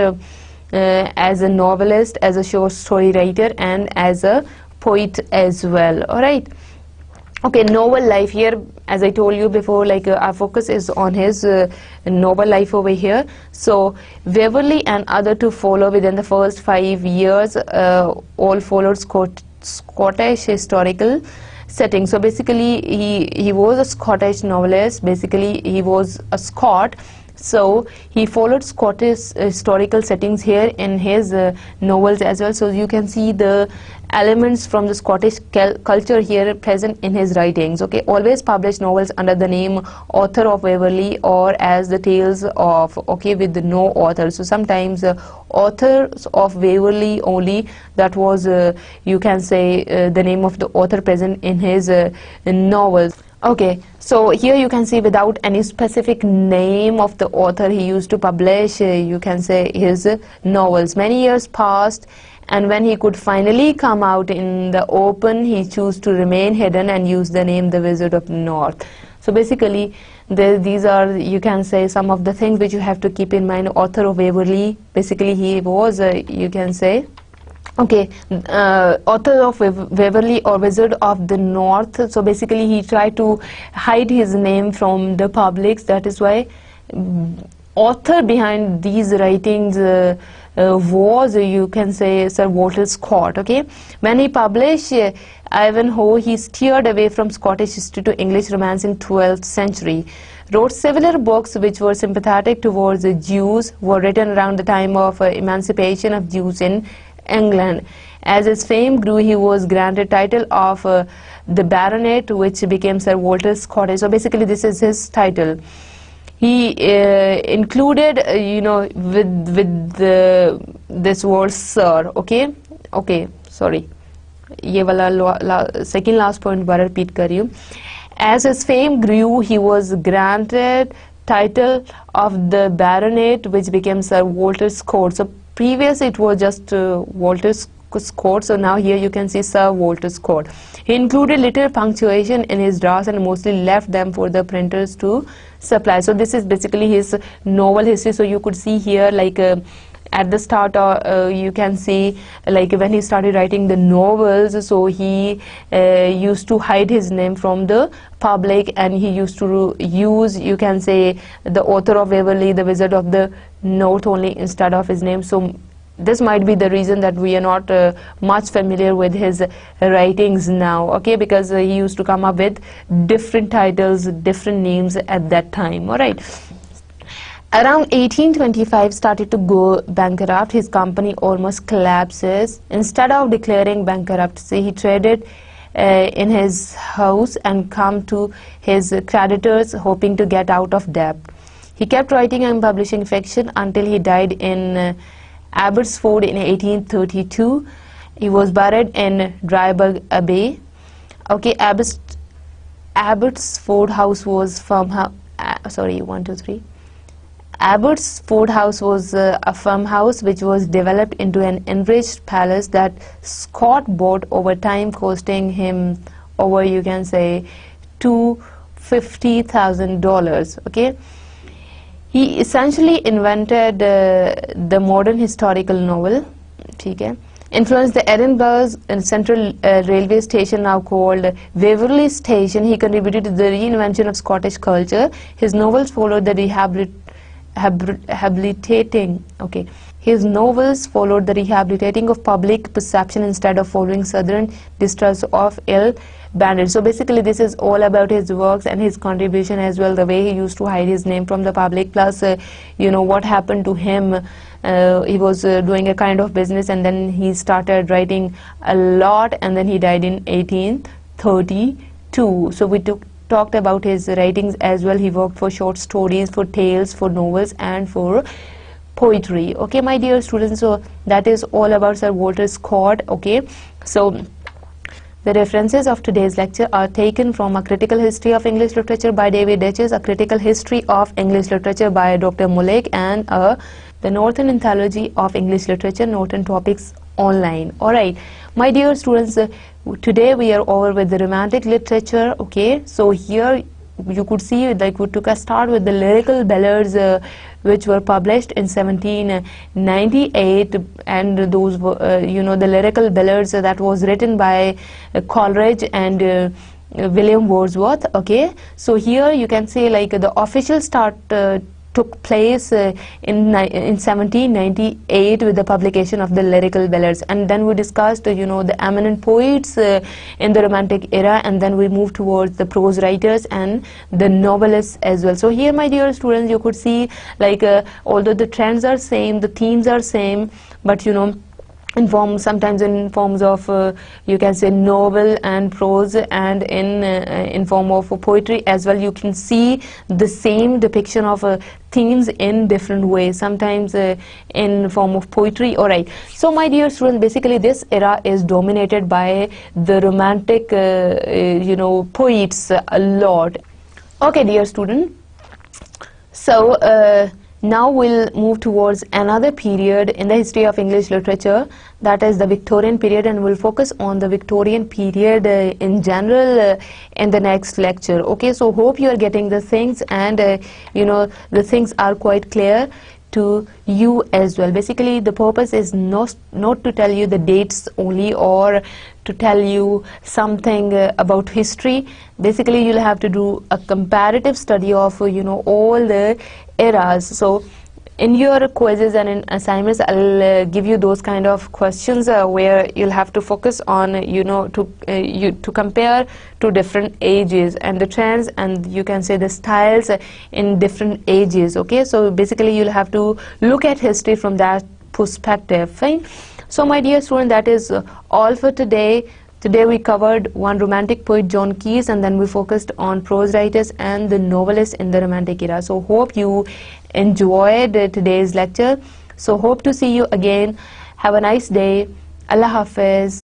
as a novelist, as a short story writer, and as a poet as well. All right. Okay, novel life here, as I told you before, our focus is on his novel life over here. So Waverley and other to follow within the first 5 years, all followed Scottish historical setting. So basically he was a Scottish novelist. Basically he was a Scot, so he followed Scottish historical settings here in his novels as well. So you can see the elements from the Scottish culture here present in his writings. Okay, always published novels under the name Author of Waverley or as the Tales of, okay, with no author. So sometimes Authors of Waverley only, that was you can say the name of the author present in his novels. Okay, so here you can see without any specific name of the author he used to publish you can say his novels. Many years passed, and when he could finally come out in the open, he chose to remain hidden and use the name The Wizard of the North. So basically these are, you can say, some of the things which you have to keep in mind. Author of Waverley, basically he was you can say, okay, author of Waverley or Wizard of the North. So basically he tried to hide his name from the public. That is why author behind these writings was, you can say, Sir Walter Scott. Okay, when he published Ivanhoe, he steered away from Scottish history to English romance in 12th century. Wrote several books which were sympathetic towards the Jews, were written around the time of emancipation of Jews in England. As his fame grew, he was granted title of the baronet, which became Sir Walter Scott. So basically this is his title. He included with this word sir. Okay, sorry, ये वाला second last point बार repeat कर रही हूँ. As his fame grew, he was granted title of the baronet, which became Sir Walter Scott. So previous it was just Walter Scott, so now here you can see Sir Walter Scott. He included little punctuation in his drafts and mostly left them for the printers to supply. So this is basically his novel history. So you could see here like at the start you can see like when he started writing the novels, so he used to hide his name from the public, and he used to use, you can say, the author of Waverley, the Wizard of the North only instead of his name. So this might be the reason that we are not much familiar with his writings now, okay, because he used to come up with different titles, different names at that time. All right. Around 1825 started to go bankrupt. His company almost collapses. Instead of declaring bankruptcy, he traded in his house and come to his creditors, hoping to get out of debt. He kept writing and publishing fiction until he died in Abbotsford in 1832. He was buried in Dryburgh Abbey. Okay, Abbotsford House was Abbotsford House was a farmhouse which was developed into an enriched palace that Scott bought over time, costing him over, you can say, $250,000. Okay, he essentially invented the modern historical novel. Okay, influenced the Edinburgh Central Railway Station, now called Waverley Station. He contributed to the reinvention of Scottish culture. His novels followed the His novels followed the rehabilitating of public perception instead of following southern distrust of ill bandits. So basically this is all about his works and his contribution as well, the way he used to hide his name from the public, plus what happened to him. He was doing a kind of business, and then he started writing a lot, and then he died in 1832. So we talked about his writings as well. He worked for short stories, for tales, for novels, and for poetry. Okay, my dear students, so that is all about Sir Walter Scott. Okay, so the references of today's lecture are taken from A Critical History of English Literature by David Ditches, A Critical History of English Literature by Dr. Mulek, and the Northern Anthology of English Literature, Northern Topics Online. Alright, my dear students, today we are over with the Romantic literature. Okay, so here you could see like we took a start with the lyrical ballads which were published in 1798, and those were the lyrical ballads that was written by Coleridge and William Wordsworth. Okay, so here you can say like the official start took place in 1798 with the publication of the lyrical ballads, and then we discussed the eminent poets in the Romantic era, and then we moved towards the prose writers and the novelists as well. So here, my dear students, you could see like although the trends are same, the themes are same, but sometimes in forms of you can say novel and prose, and in form of poetry as well, you can see the same depiction of themes in different ways, sometimes in form of poetry. Alright, so my dear students, basically this era is dominated by the Romantic poets a lot. Okay, dear student, so now we'll move towards another period in the history of English literature, that is the Victorian period, and we'll focus on the Victorian period in general in the next lecture. Okay, so hope you are getting the things, and the things are quite clear to you as well. Basically the purpose is not to tell you the dates only or to tell you something about history. Basically you'll have to do a comparative study of all the eras. So in your quizzes and in assignments, I'll give you those kind of questions where you'll have to focus on to compare to different ages and the trends, and you can say the styles in different ages. Okay, so basically you'll have to look at history from that perspective. Fine. So my dear student, that is all for today. Today we covered one romantic poet, John Keats, and then we focused on prose writers and the novelists in the romantic era. So hope you enjoyed today's lecture. So hope to see you again. Have a nice day. Allah Hafiz.